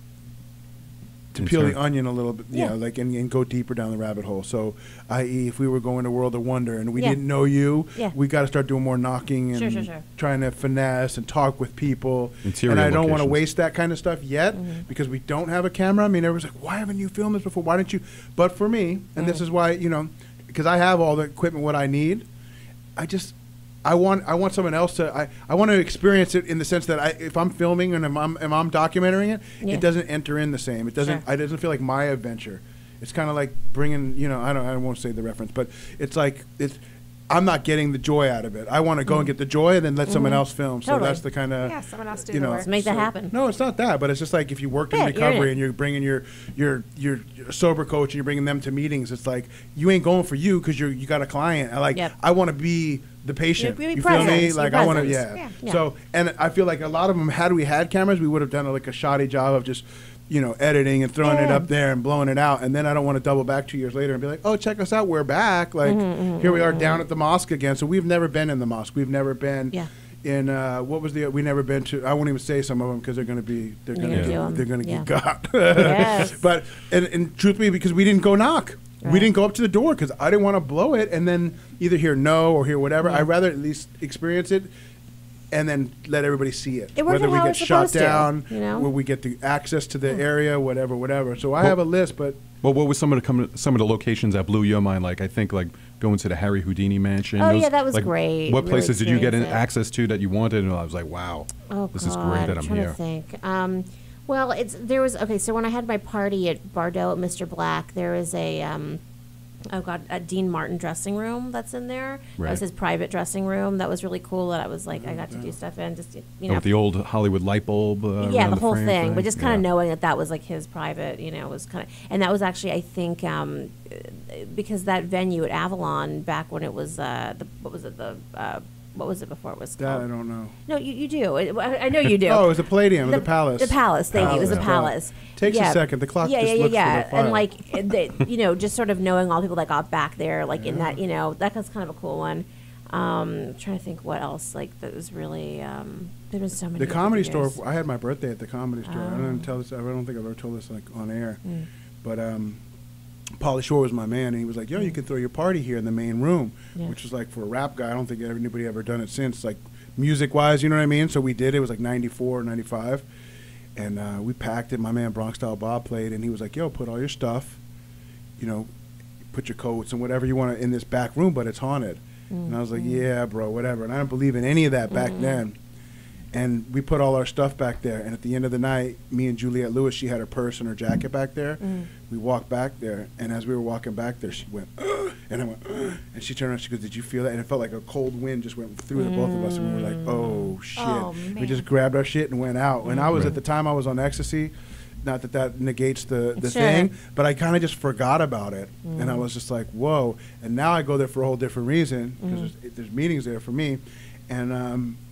to peel the Insert. onion a little bit, you Yeah. know, like and, and go deeper down the rabbit hole. So, that is, if we were going to World of Wonder and we Yeah. didn't know you, Yeah. we got to start doing more knocking and Sure, sure, sure. trying to finesse and talk with people. Interior and I don't want to locations. waste that kind of stuff yet Mm-hmm. because we don't have a camera. I mean, everyone's like, "Why haven't you filmed this before? Why didn't you?" But for me, and this Mm. is why, you know, because I have all the equipment what I need. I just I want I want someone else to I, I want to experience it in the sense that I if I'm filming and if I'm if I'm documenting it, Yeah. it doesn't enter in the same. It doesn't Sure. it doesn't feel like my adventure. It's kind of like bringing, you know, I don't I won't say the reference, but it's like it's I'm not getting the joy out of it. I want to go and get the joy and then let someone Mhm. else film. So Totally. that's the kind of Yeah, someone else do you the know work. Let's make that so- happen. No, it's not that, but it's just like if you worked in Yeah, you're in recovery it. and you're bringing your your your sober coach and you're bringing them to meetings. It's like you ain't going for you because you you got a client. I like Yep. I want to be the patient. You're- you're you feel me? present. Like You're I want to, present. yeah. Yeah. So and I feel like a lot of them, had we had cameras, we would have done like a shoddy job of just, you know, editing and throwing it Yeah. up there and blowing it out. And then I don't want to double back two years later and be like, oh, check us out, we're back. Like Mhm, here we are mhm, down at the mosque again. So we've never been in the mosque. We've never been. Yeah. In uh, what was the we never been to? I won't even say some of them because they're going to be they're You're going to gonna do 'em. they're going to Yeah. get got. Yes. But and, and truth be, because we didn't go knock, we Right. didn't go up to the door because I didn't want to blow it and then either hear no or hear whatever. Yeah. I'd rather at least experience it and then let everybody see it. It worked Whether out we how get it's shot supposed to, down, you know? where we get the access to the area, whatever, whatever. So I have a list, but Well, what was some of the com- some of the locations that blew your mind? Like I think like going to the Harry Houdini mansion. Oh, Those- yeah, that was like, great. What Really places did you get in experienced it. access to that you wanted? And I was like, wow, Oh this God, is great that I'm I'm trying here. to think. Um, well, it's there was okay. So when I had my party at Bardot at Mister Black, there is a um, oh God, a Dean Martin dressing room that's in there. That Right. was his private dressing room. That was really cool. That I was like, I got to do stuff in, just you Oh, know, with the old Hollywood light bulb. Uh, yeah, around the whole frame thing. But just kind of Yeah. knowing that that was like his private, you know, was kind of, and that was actually I think um, uh, because that venue at Avalon back when it was uh, the what was it the uh, what was it before it was that called? I don't know. No, you, you do. I, I know you do. Oh, it was the Palladium, the, Palace. The Palace, thank you. It was the Palace. Palace. Takes a Yeah. second. The clock yeah, just yeah, looks yeah, for yeah. the file. And like, they, you know, just sort of knowing all the people that got back there, like in that, you know, that was kind of a cool one. Um, trying to think what else, like, that was really, um, there was so many. The over Comedy years. Store. I had my birthday at the Comedy Store. I Oh. didn't tell this. I don't think I've ever told this like on air. Mm. But um, Pauly Shore was my man, and he was like, "Yo, you can throw your party here in the main room," Yeah. which was like for a rap guy. I don't think anybody ever done it since, like music wise. You know what I mean? So we did. It was like ninety-four, ninety-five, and uh, we packed it. My man Bronx Style Bob played, and he was like, "Yo, put all your stuff, you know, put your coats and whatever you want in this back room, but it's haunted." And I was like, "Yeah, bro, whatever." And I didn't believe in any of that back Mm. then. And we put all our stuff back there. And at the end of the night, me and Juliette Lewis, she had her purse and her jacket back there. Mm. We walked back there, and as we were walking back there, she went, "Ugh," and I went, "Ugh," and she turned around. She goes, "Did you feel that?" And it felt like a cold wind just went through the both of us, and we were like, "Oh shit!" Oh, We man. just grabbed our shit and went out. And I was Right. at the time I was on ecstasy. Not that that negates the, the Sure. thing, but I kind of just forgot about it, and I Mm. was just like, "Whoa!" And now I go there for a whole different reason because Mm. there's, there's meetings there for me, and um,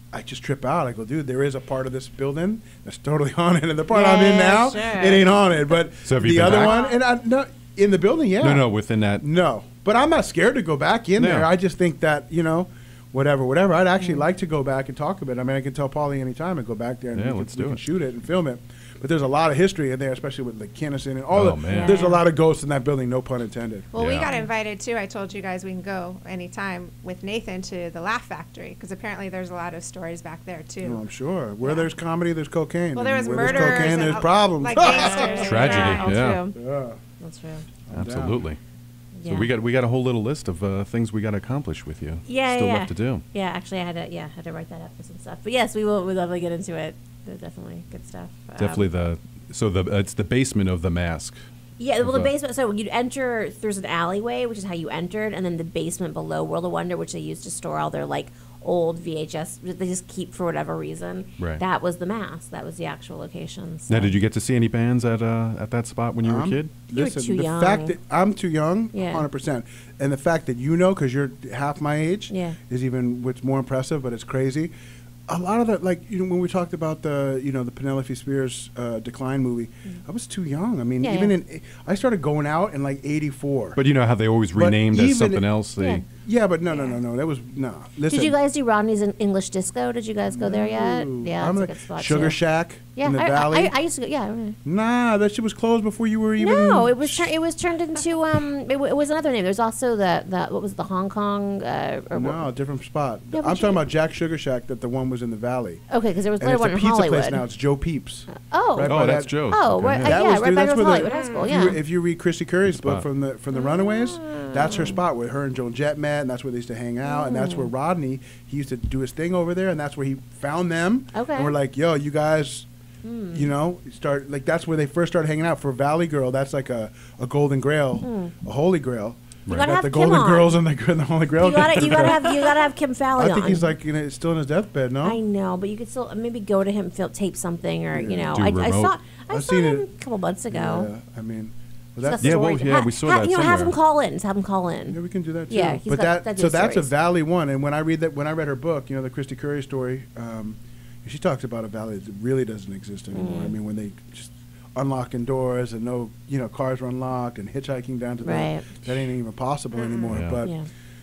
I just trip out. I go, dude, there is a part of this building that's totally haunted, and the part Yeah, I'm in now, sure. it ain't haunted. But So have you the been other back? one, and I, no, in the building, yeah. No, no, within that. No, but I'm not scared to go back in No. there. I just think that, you know, whatever, whatever. I'd actually like to go back and talk about it. I mean, I can tell Paulie anytime and go back there and Yeah, we, let's can, we do can it. shoot it and film it. But there's a lot of history in there, especially with like Kinnison and all Oh, the. man. There's a Yeah. lot of ghosts in that building. No pun intended. Well, we Yeah. got invited too. I told you guys we can go anytime with Nathan to the Laugh Factory because apparently there's a lot of stories back there too. Oh, I'm sure. Where there's comedy, there's cocaine. Well, there And was where murders there's cocaine, and there's all- problems. like gangsters. Tragedy, Yeah, yeah. that's true. Yeah. That's true. I'm down. Absolutely. So Yeah. we got we got a whole little list of uh, things we got to accomplish with you. Yeah, Still yeah. left to do. Yeah, actually, I had to. Yeah, I had to write that up for some stuff. But yes, we will. We'll definitely get into it. There's definitely good stuff. Um, Definitely the so the it's the basement of the mask. Yeah, well, the of, uh, basement. So you'd enter. There's an alleyway, which is how you entered, and then the basement below World of Wonder, which they used to store all their like old V H S. They just keep for whatever reason. Right. That was the mask. That was the actual location. So. Now, did you get to see any bands at uh, at that spot when you were a I'm- kid? You were Listen, too the young. fact that I'm too young, Yeah. one hundred percent. And the fact that you know, because you're half my age, Yeah. is even what's more impressive, but it's crazy. A lot of that, like, you know, when we talked about the, you know, the Penelope Spears uh, Decline movie, I was too young. I mean, Yeah, even yeah. in, I started going out in like eighty-four. But you know how they always But renamed as even something i- else. They Yeah. Yeah, but no, no, no, no. That was, no. Listen. Did you guys do Rodney's in English Disco? Did you guys go there yet? No. Yeah, I'm that's a like good spot Sugar too. Shack Yeah, in the I, valley. I, I used to go. Yeah. Nah, that shit was closed before you were even. No, it was tur- it was turned into um it, w- it was another name. There's also the, the what was it, the Hong Kong uh, or what- No, different spot. Yeah, I'm but talking you- about Jack Sugar Shack, that the one was in the valley. Okay, because there was And another it's one a in pizza Hollywood. place now. It's Joe Peeps. Oh. Right Oh, by that's that- Joe's. Oh, Okay. right, uh, That yeah, was, right dude, by that's North where Hollywood the, High School. if Yeah. You, if you read Christy Curry's book spot. from the from the Runaways, that's her spot where her and Joan Jett met, and that's where they used to hang out, and that's where Rodney, he used to do his thing over there, and that's where he found them. Okay. And we're like, yo, you guys, you know, start like that's where they first started hanging out. For Valley Girl, that's like a, a golden grail, a holy grail. You gotta Got have the Kim Golden on. Girls and the, and the Holy Grail. You gotta you gotta have you gotta have Kim Fowley I think on. he's like you know, still in his deathbed. No, I know, but you could still maybe go to him, fil- tape something, or you know, Do I, I remote. saw I I've saw seen him it. a couple months ago. Yeah, I mean, He's well, got that's Yeah, well, stories. yeah, Ha- we saw ha- that You know, have him somewhere. call in. Just have him call in. yeah, we can do that too. Yeah, he's but got- that that's so his that's a stories. Valley one. And when I read that, when I read her book, you know, the Christy Curry story, um, she talks about a valley that really doesn't exist anymore. Mm. I mean, when they just unlocking doors and no, you know, cars were unlocked and hitchhiking down to Right. the, that ain't even possible anymore. Yeah. But Yeah.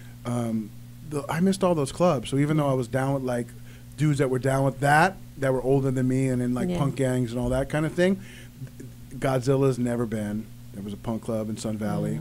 um, the, I missed all those clubs. So even though I was down with like dudes that were down with that, that were older than me and in like Yeah. punk gangs and all that kind of thing, Godzilla's never been. There was a punk club in Sun Valley.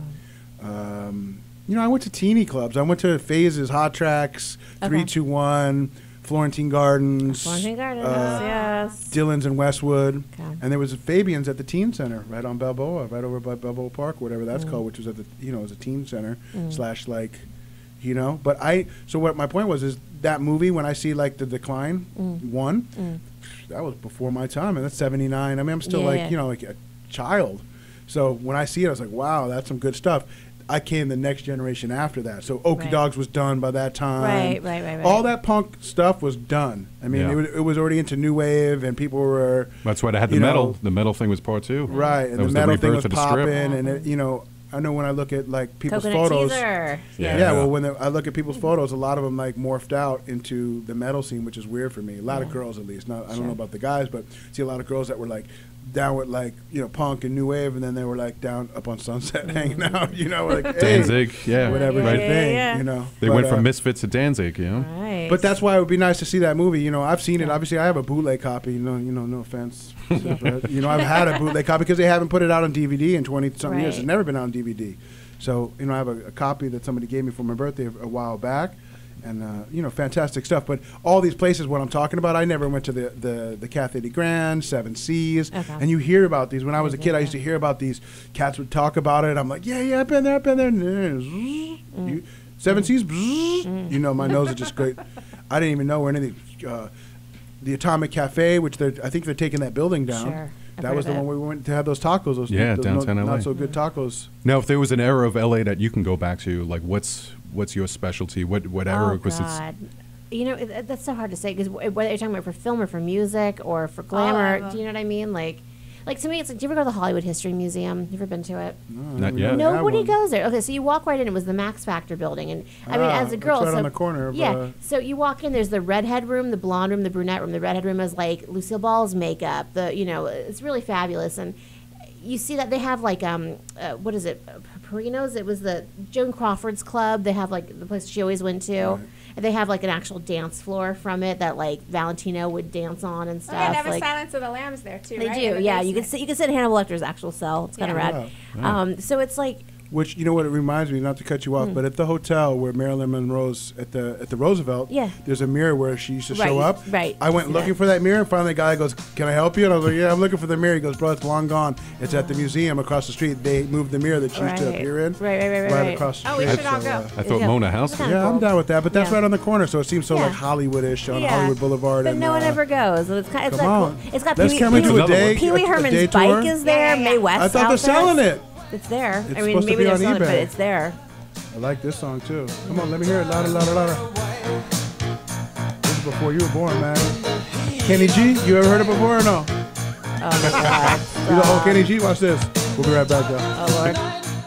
Um, you know, I went to teeny clubs. I went to Phases, Hot Tracks, Okay. three two one, Florentine Gardens, Florentine Gardens, uh, yes. Dylan's in Westwood, Okay. and there was a Fabian's at the Teen Center right on Balboa, right over by Balboa Park, whatever that's Mm. called, which was at the you know, it was a teen center Mm. slash like, you know. But I so what my point was is that movie when I see like the Decline Mm. one, Mm. that was before my time, and that's seventy-nine. I mean, I'm still Yeah, like yeah. you know like a child. So when I see it, I was like, wow, that's some good stuff. I came the next generation after that. So Okie Right. Dogs was done by that time. Right, right, right, right. All that punk stuff was done. I mean, Yeah. it, was, it was already into new wave, and people were That's why they had the you know, metal. The metal thing was part two. right, and That the was metal thing rebirth was of the strip. popping, and it, you know, I know when I look at like people's Coconut photos. teaser. Yeah, Yeah. well, when the, I look at people's photos, a lot of them like morphed out into the metal scene, which is weird for me. A lot of Yeah. girls, at least. Not, I don't Sure. know about the guys, but see a lot of girls that were like down with like you know punk and new wave, and then they were like down up on Sunset hanging out. You know, like hey, Danzig, yeah, whatever right. your thing. Yeah, yeah. You know, They But, went uh, from Misfits to Danzig, you know. Right. But that's why it would be nice to see that movie. You know, I've seen it. Obviously, I have a bootleg copy. You know, you know, no offense, but, you know, I've had a bootleg copy because they haven't put it out on D V D in twenty something years. Right. It's never been out on D V D. So you know, I have a, a copy that somebody gave me for my birthday a, a while back, and uh, you know, fantastic stuff. But all these places, what I'm talking about, I never went to the the the Cathay de Grand, Seven Seas, Okay. and you hear about these. When I was a kid, I used to hear about these. Cats would talk about it. I'm like, yeah, yeah, I've been there, I've been there. Mm. You, Seven Seas, you know, my nose is just great. I didn't even know where anything. Uh, the Atomic Cafe, which they're, I think they're taking that building down. Sure. I've That heard was of the it. one we went to have those tacos. Those, Yeah, those downtown not, L A. not so good tacos. Now, if there was an era of L A that you can go back to, like what's what's your specialty? What what era? Oh Because it's God. You know, it, it- that's so hard to say because whether you're talking about for film or for music or for glamour, of do you know what I mean? Like, Like to me, it's like, do you ever go to the Hollywood History Museum? You ever been to it? No, Not yet. Nobody goes there. Okay, so you walk right in. It was the Max Factor building, and I mean, Ah, as a girl, it's right so on the corner of, yeah. uh, So you walk in. There's the redhead room, the blonde room, the brunette room. The redhead room is like Lucille Ball's makeup. The you know, it's really fabulous, and you see that they have like um, uh, what is it, Perinos? It was the Joan Crawford's club. They have like the place she always went to. Right. And they have like an actual dance floor from it that like Valentino would dance on and Oh, stuff. yeah, they have a like, Silence of the Lambs there too. they right? do, In the yeah. You can basement. sit. You can sit in Hannibal Lecter's actual cell. It's kind of Yeah. rad. Wow. Um, so it's like Which, you know what it reminds me, not to cut you off, Hmm. but at the hotel where Marilyn Monroe's at the at the Roosevelt, Yeah. there's a mirror where she used to show Right, up. right. I went See looking that. for that mirror, and finally the guy goes, "Can I help you?" And I was like, "Yeah, I'm looking for the mirror." He goes, "Bro, it's long gone. It's at the museum across the street. They moved the mirror that she used to Right. appear in Right, right, right, right. across the Oh, we street." should all So, go. uh, I thought Yeah. Mona House. It's was- kinda yeah, I'm cool. down with that, but that's Yeah. right on the corner, so it seems so Yeah. like Hollywoodish on Yeah. Hollywood Boulevard. But and, no one uh, ever goes. It's kind it's come like on. it's got Let's Pee come Wee, and do a day- Pee Wee a- a Herman's day bike tour? is there. Yeah, yeah, Mae yeah. West. I thought they're outfits. selling it. It's there. It's I mean, supposed to maybe be they're on selling it, but eBay. it's there. I like this song too. Come on, let me hear it. Louder, louder, louder. This is before you were born, man. Kenny G, you ever heard it before or no? Oh my God. You go, oh, Kenny G, watch this. We'll be right back, though. Oh Lord.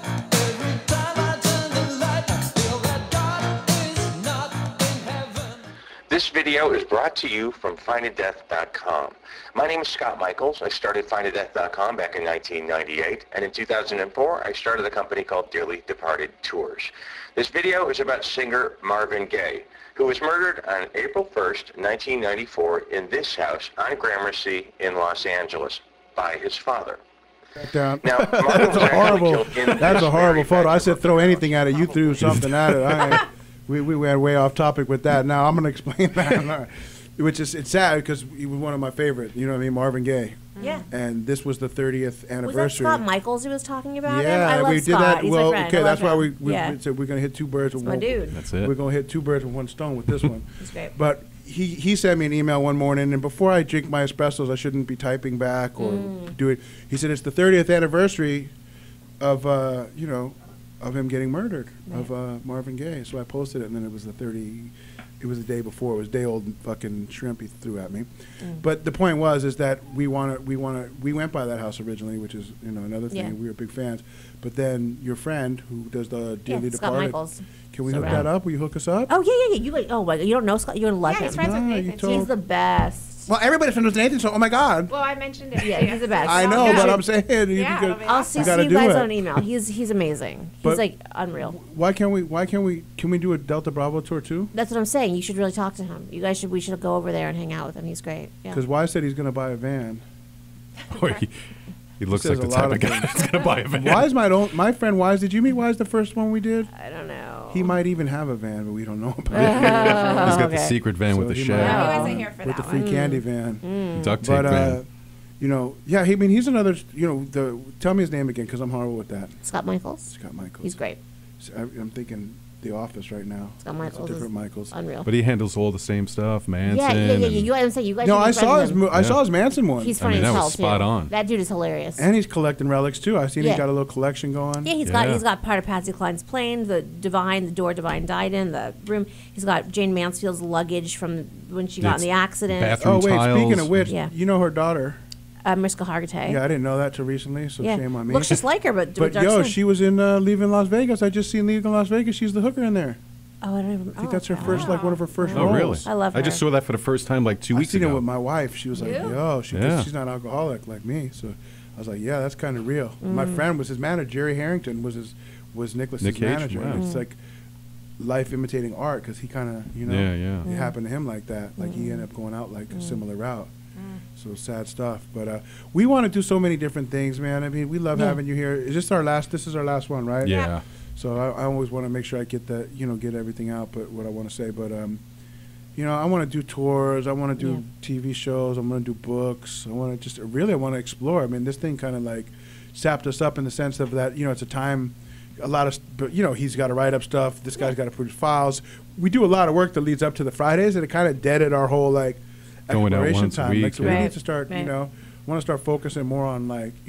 This video is brought to you from find a death dot com. My name is Scott Michaels. I started find a death dot com back in nineteen ninety-eight, and in two thousand four, I started a company called Dearly Departed Tours. This video is about singer Marvin Gaye, who was murdered on April first, nineteen ninety-four, in this house on Gramercy in Los Angeles by his father. Down. Now, Marvin That's was a actually horrible. killed in That's this a horrible very photo. I said throw anything at it. You threw something at it. I, we we went way off topic with that. Now I'm going to explain that, which is it's sad because he was one of my favorite. You know what I mean, Marvin Gaye. Yeah. And this was the thirtieth Was that anniversary. Scott Michaels he was talking about? him? Yeah, I love we did Scott. that. He's Well, my friend. okay, I that's love why we, him. we, yeah. we said we're going to hit two birds with my one. dude. That's it. We're going to hit two birds with one stone with this one. He's great. But he he sent me an email one morning, and before I drink my espressos, I shouldn't be typing back or Mm. do it. He said it's the thirtieth anniversary of uh, you know of him getting murdered, of uh, Marvin Gaye. So I posted it, and then it was the thirty. It was the day before. It was day old fucking shrimp he threw at me. Mm. But the point was is that we want to we want to we went by that house originally, which is you know another thing. Yeah. We were big fans. But then your friend who does the Dearly Yeah, Scott Departed. Michaels. Can we So hook rad. that up? Will you hook us up? Oh yeah, yeah, yeah. You like? Oh my God, you don't know Scott? You're gonna love Yeah, him. he's friends with No, you Nathan. told- He's the best. Well, everybody's friends with Nathan, so oh my God. Well, I mentioned it. Yeah, he's the best. I know, Yeah. but I'm saying you, Yeah, you, it'll be got, I'll awesome. see you gotta you do guys it. on an email. He's he's amazing. But- he's like unreal. Why can't we? Why can't we? Can we do a Delta Bravo tour too? That's what I'm saying. You should really talk to him. You guys should. We should go over there and hang out with him. He's great. Yeah. Because Wise said he's going to buy a van. Boy, he, he looks Says like a the lot type of of guy things. that's going to buy a van. Wise might own. My friend Wise. Did you meet Wise the first one we did? I don't know. He might even have a van, but we don't know about Oh, it. He's got the okay. secret van So with the he shed. might- No, he wasn't here for with the that free one. candy van. Mm. Duct tape But uh, van. you know, yeah. He, I mean, he's another. You know, the tell me his name again because I'm horrible with that. Scott Michaels. Scott Michaels. He's great. So I, I'm thinking The Office right now. Scott It's Michaels a different is Michaels. unreal. But he handles all the same stuff, Manson. yeah, yeah, yeah, yeah. and- You, I'm saying you guys. No, should be I friends saw with his. him. Mo- I Yeah. saw his Manson one. He's I funny mean, as that hell was spot too. on. That dude is hilarious. And he's collecting relics too. I've seen Yeah. he's got a little collection going. Yeah, he's got Yeah. he's got part of Patsy Cline's plane, the Divine, the door Divine died in, the room. He's got Jane Mansfield's luggage from when she got in It's the accident. bathroom Oh wait, speaking tiles. of which, Yeah. you know her daughter. Uh, Mariska Hargitay. Yeah, I didn't know that till recently, so Yeah. shame on me. Looks just like her, but But with dark yo, skin. she was in uh, Leaving Las Vegas. I just seen Leaving Las Vegas. She's the hooker in there. Oh, I don't even. I think oh, that's her okay. first, like one of her first Oh, roles. really? I love I just her. saw that for the first time like two I weeks seen ago. it with my wife. She was like, You? yo, she, 'cause Yeah. she's not alcoholic like me. So I was like, yeah, that's kind of real. My Mm. friend was his manager. Jerry Harrington was his was Nicholas's Nick Cage, manager. wow. And it's Mm. like life imitating art because he kind of, you know, Yeah, yeah. it happened to him like that. Like he Mm. ended up going out like a similar route. Mm. So sad stuff. But uh, we want to do so many different things, man. I mean, we love Yeah. having you here. Is this our last? This is our last one, right? Yeah. So I, I always want to make sure I get that, you know, get everything out. But what I want to say, but um, you know, I want to do tours. I want to do Yeah. T V shows. I'm going to do books. I want to just really, I want to explore. I mean, this thing kind of like sapped us up in the sense of that, you know, it's a time. A lot of, st- but you know, he's got to write up stuff. This guy's got to produce files. We do a lot of work that leads up to the Fridays, and it kind of deaded our whole like Going out exploration once a time. week, Like, so yeah. we need Right, to start, you right. know, want to start focusing more on like, you know,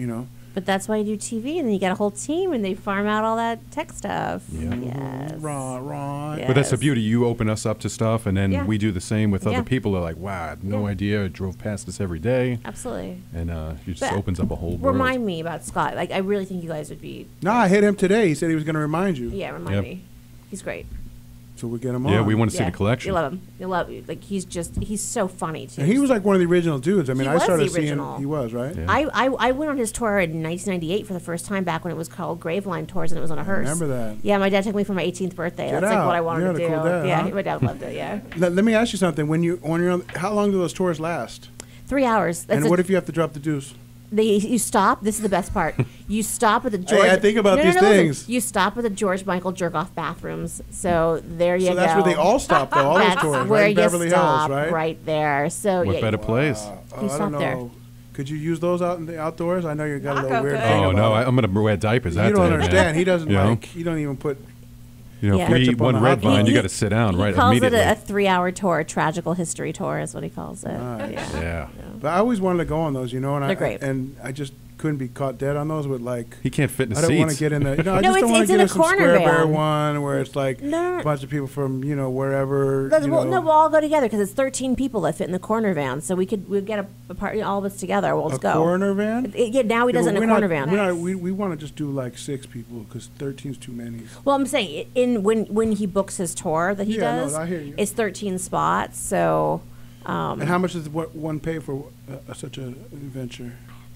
But that's why you do T V, and then you got a whole team, and they farm out all that tech stuff. Yeah. Yes. Right, right. But that's the beauty. You open us up to stuff, and then Yeah. we do the same with Yeah. other people. They're like, wow, I had no Yeah. idea. I drove past this every day. Absolutely. And uh, it just But opens up a whole world. Remind me about Scott. Like, I really think you guys would be. No, I hit him today. He said he was going to remind you. Yeah, remind Yep. me. He's great. So we get him on. Yeah, we want to see the collection. You love him. You love like he's just he's so funny too. And he was like one of the original dudes. I mean, He I was started the seeing. original. He was right. I, I I went on his tour in nineteen ninety-eight for the first time back when it was called Graveline Tours and it was on a hearse. remember that. Yeah, my dad took me for my eighteenth birthday. Get That's like out. what I wanted You had to a do. cool dad, yeah, huh? my dad loved it. Yeah, Let, let me ask you something. When you when you're on, how long do those tours last? three hours. That's and a- what if you have to drop the deuce? They, you stop. This is the best part. You stop at the Hey, George. I think about no, no, these no, listen. things. You stop at the George Michael jerk off bathrooms. So there you So go. that's where they all stop, though, all those That's tours, right? where In you Beverly Hills, stop, right? there. So What yeah, better place? Oh, You I stop don't know. there. Could you use those out in the outdoors? I know you got a little Rocco weird could. thing Oh, about no, it. I, I'm going to wear diapers that You don't day, man. understand. He doesn't You know? like. He don't even put. You know, Yeah. if we eat Ketchup on one the red hot dog. vine, you He- got to sit down he right calls immediately. it a, a three-hour tour, a tragical history tour is what he calls it. Nice. Yeah. yeah. But I always wanted to go on those, you know, and They're I great. and I just couldn't be caught dead on those with like. He can't fit in the I don't want to seats. get in the. You know, I No, just it's- don't want it's to in get a in some corner Square Bear van. one where it's like No. a bunch of people from you know wherever. Let's- you we'll, know, no, we'll all go together because it's thirteen people that fit in the corner van. So we could we'll get a, a party, all of us together. We'll a just go. corner van. It- yeah, now he Yeah, does but it in a we're corner not, van. We're not, we we want to just do like six people because thirteen's too many. Well, I'm saying i- in when when he books his tour that he Yeah, no, does, I hear you. it's thirteen spots. So, um, And how much does what one pay for uh, such an adventure?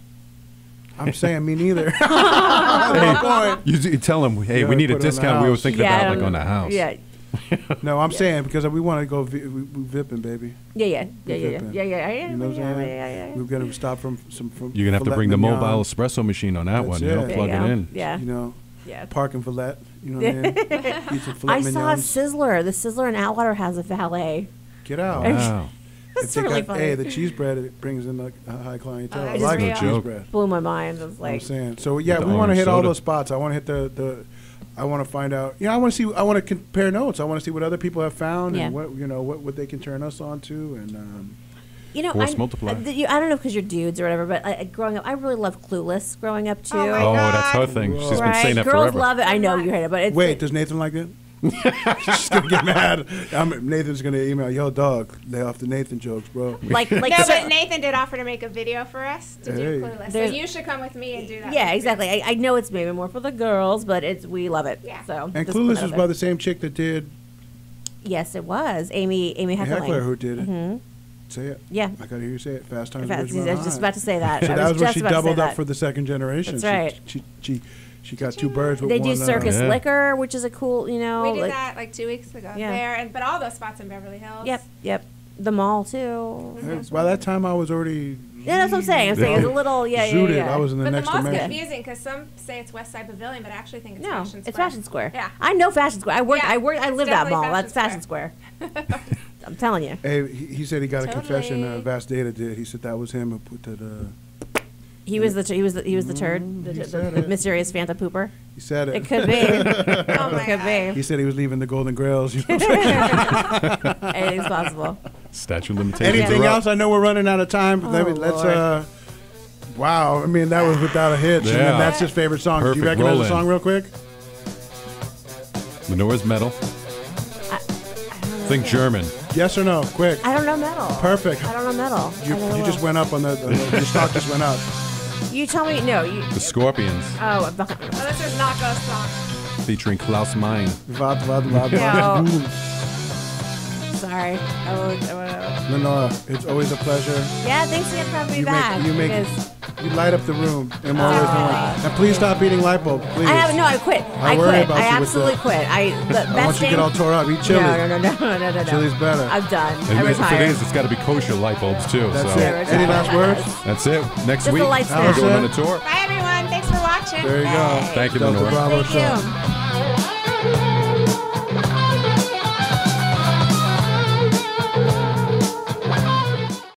I'm saying me neither. That's my point. You, you tell him, hey, You we gotta need a put it on the discount. We were house. thinking Yeah, I about like don't on the know. house. Yeah, No, I'm saying because we want to go. Vi- we, we vipping, baby. yeah, yeah, We yeah, yeah, yeah, vipping. yeah, yeah, yeah, You know what I'm yeah, saying? yeah, yeah, yeah. We're gonna stop from some from. You're going to have to filet bring the mignon. mobile espresso machine on that That's one. You it. know, There plug you it go. in. Yeah. You know, Yeah. park and fillet. You know what I mean? Eat some filet I saw a mignons. Sizzler. The Sizzler in Atwater has a valet. Get out. Wow. That's If they really got- funny. Hey, the cheese bread it brings in like a high clientele. Oh, I it's like the real. cheese Joke. bread. Blew my mind. I was I'm like, saying. So yeah, With we the want to orange hit all soda. those spots. I want to hit the the. I want to find out. Yeah, I want to see. I want to compare notes. I want to see what other people have found Yeah. and what you know what, what they can turn us on to and. Um, you know, Force I, multiply. I, you, I don't know because you're dudes or whatever, but I, I- growing up, I really loved Clueless. Growing up too. Oh my Oh, God. that's her thing. She's been Right? saying that Girls forever. love it. I know you heard it, but it's wait, does Nathan like it? She's gonna get mad. I'm, Nathan's gonna email, yo, dog, lay off the Nathan jokes, bro. like like No, so- but Nathan did offer to make a video for us to Hey. do Clueless. So There's- you should come with me and do that. yeah, with me. exactly. I, I know it's maybe more for the girls, but it's we love it. Yeah. So And just put Clueless that was out by there. the same chick that did Yes, it was Amy Amy Heckler. Heckler, who did it. hmm Say it. Yeah. I gotta hear you say it. Fast Times Fast- at Ridgemont I was just High. about to say that. So I that was was where just she about to say doubled up that. for the second generation. That's She- right. She she she got two birds with They one. do uh, Circus Yeah. Liquor, which is a cool, you know. We did like- that like two weeks ago Yeah. there, and but all those spots in Beverly Hills. Yep, yep. The mall too. uh, By that time, I was already. Yeah, that's what I'm saying. I'm saying it's a little, yeah, yeah, zooted. yeah. I was in the But the next mall's dimension. confusing because some say it's West Side Pavilion, but I actually think it's No, Fashion Square. it's Fashion Square. Yeah. I know Fashion Square. I work. Yeah, I work. I it's live that definitely mall. Fashion That's Fashion Square. I'm telling you. Hey, he, he said he got a confession. Uh, Totally. Vast Data did. He said that was him who put that. Uh, He was the. T- he was the. He was the turd. The, he the, said the it. mysterious Fanta pooper. he said it. It could be. Oh my it could God. He be. said he was leaving the Golden Grails. You know what I'm saying? Anything's possible. Statute of limitations. Anything are up. else? I know we're running out of time. But let me, Oh, let's. Lord. Uh, wow. I mean, that was without a hitch. And Yeah. then that's his favorite song. Do you Perfect. recognize Roll the in. song real quick? Lenora's metal. I, Think German. Yes or no? Quick. I don't know metal. Perfect. I don't know metal. You, I don't know you just metal. went up on the, the, the stock just went up. You tell me. No. You. The Scorpions, Oh. Oh, this is not Ghost Song. featuring Klaus Meine. Vad, vad, vad, No. vad. Ooh. Sorry. I will, I will. Lenora, it's always a pleasure. Yeah. Thanks again for having me You back. make you make because you light up the room in more ways than one. And please stop eating light bulb, please. I have no. I quit. I I, worry quit. about I you with absolutely the- quit. I. The best I want you to thing. get all tore up. Eat chili. No, no, no, no, no, no, no. Chili's better. I'm done. And I if it retired. is, it's got to be kosher light bulbs too. That's so it. Yeah, Any retired. last words? that's it. Next Just a week, light we're snack. going on a tour. Bye, everyone. Thanks for watching. There you go. Thank you, Delta Lenora. Bravo Thank Show. you.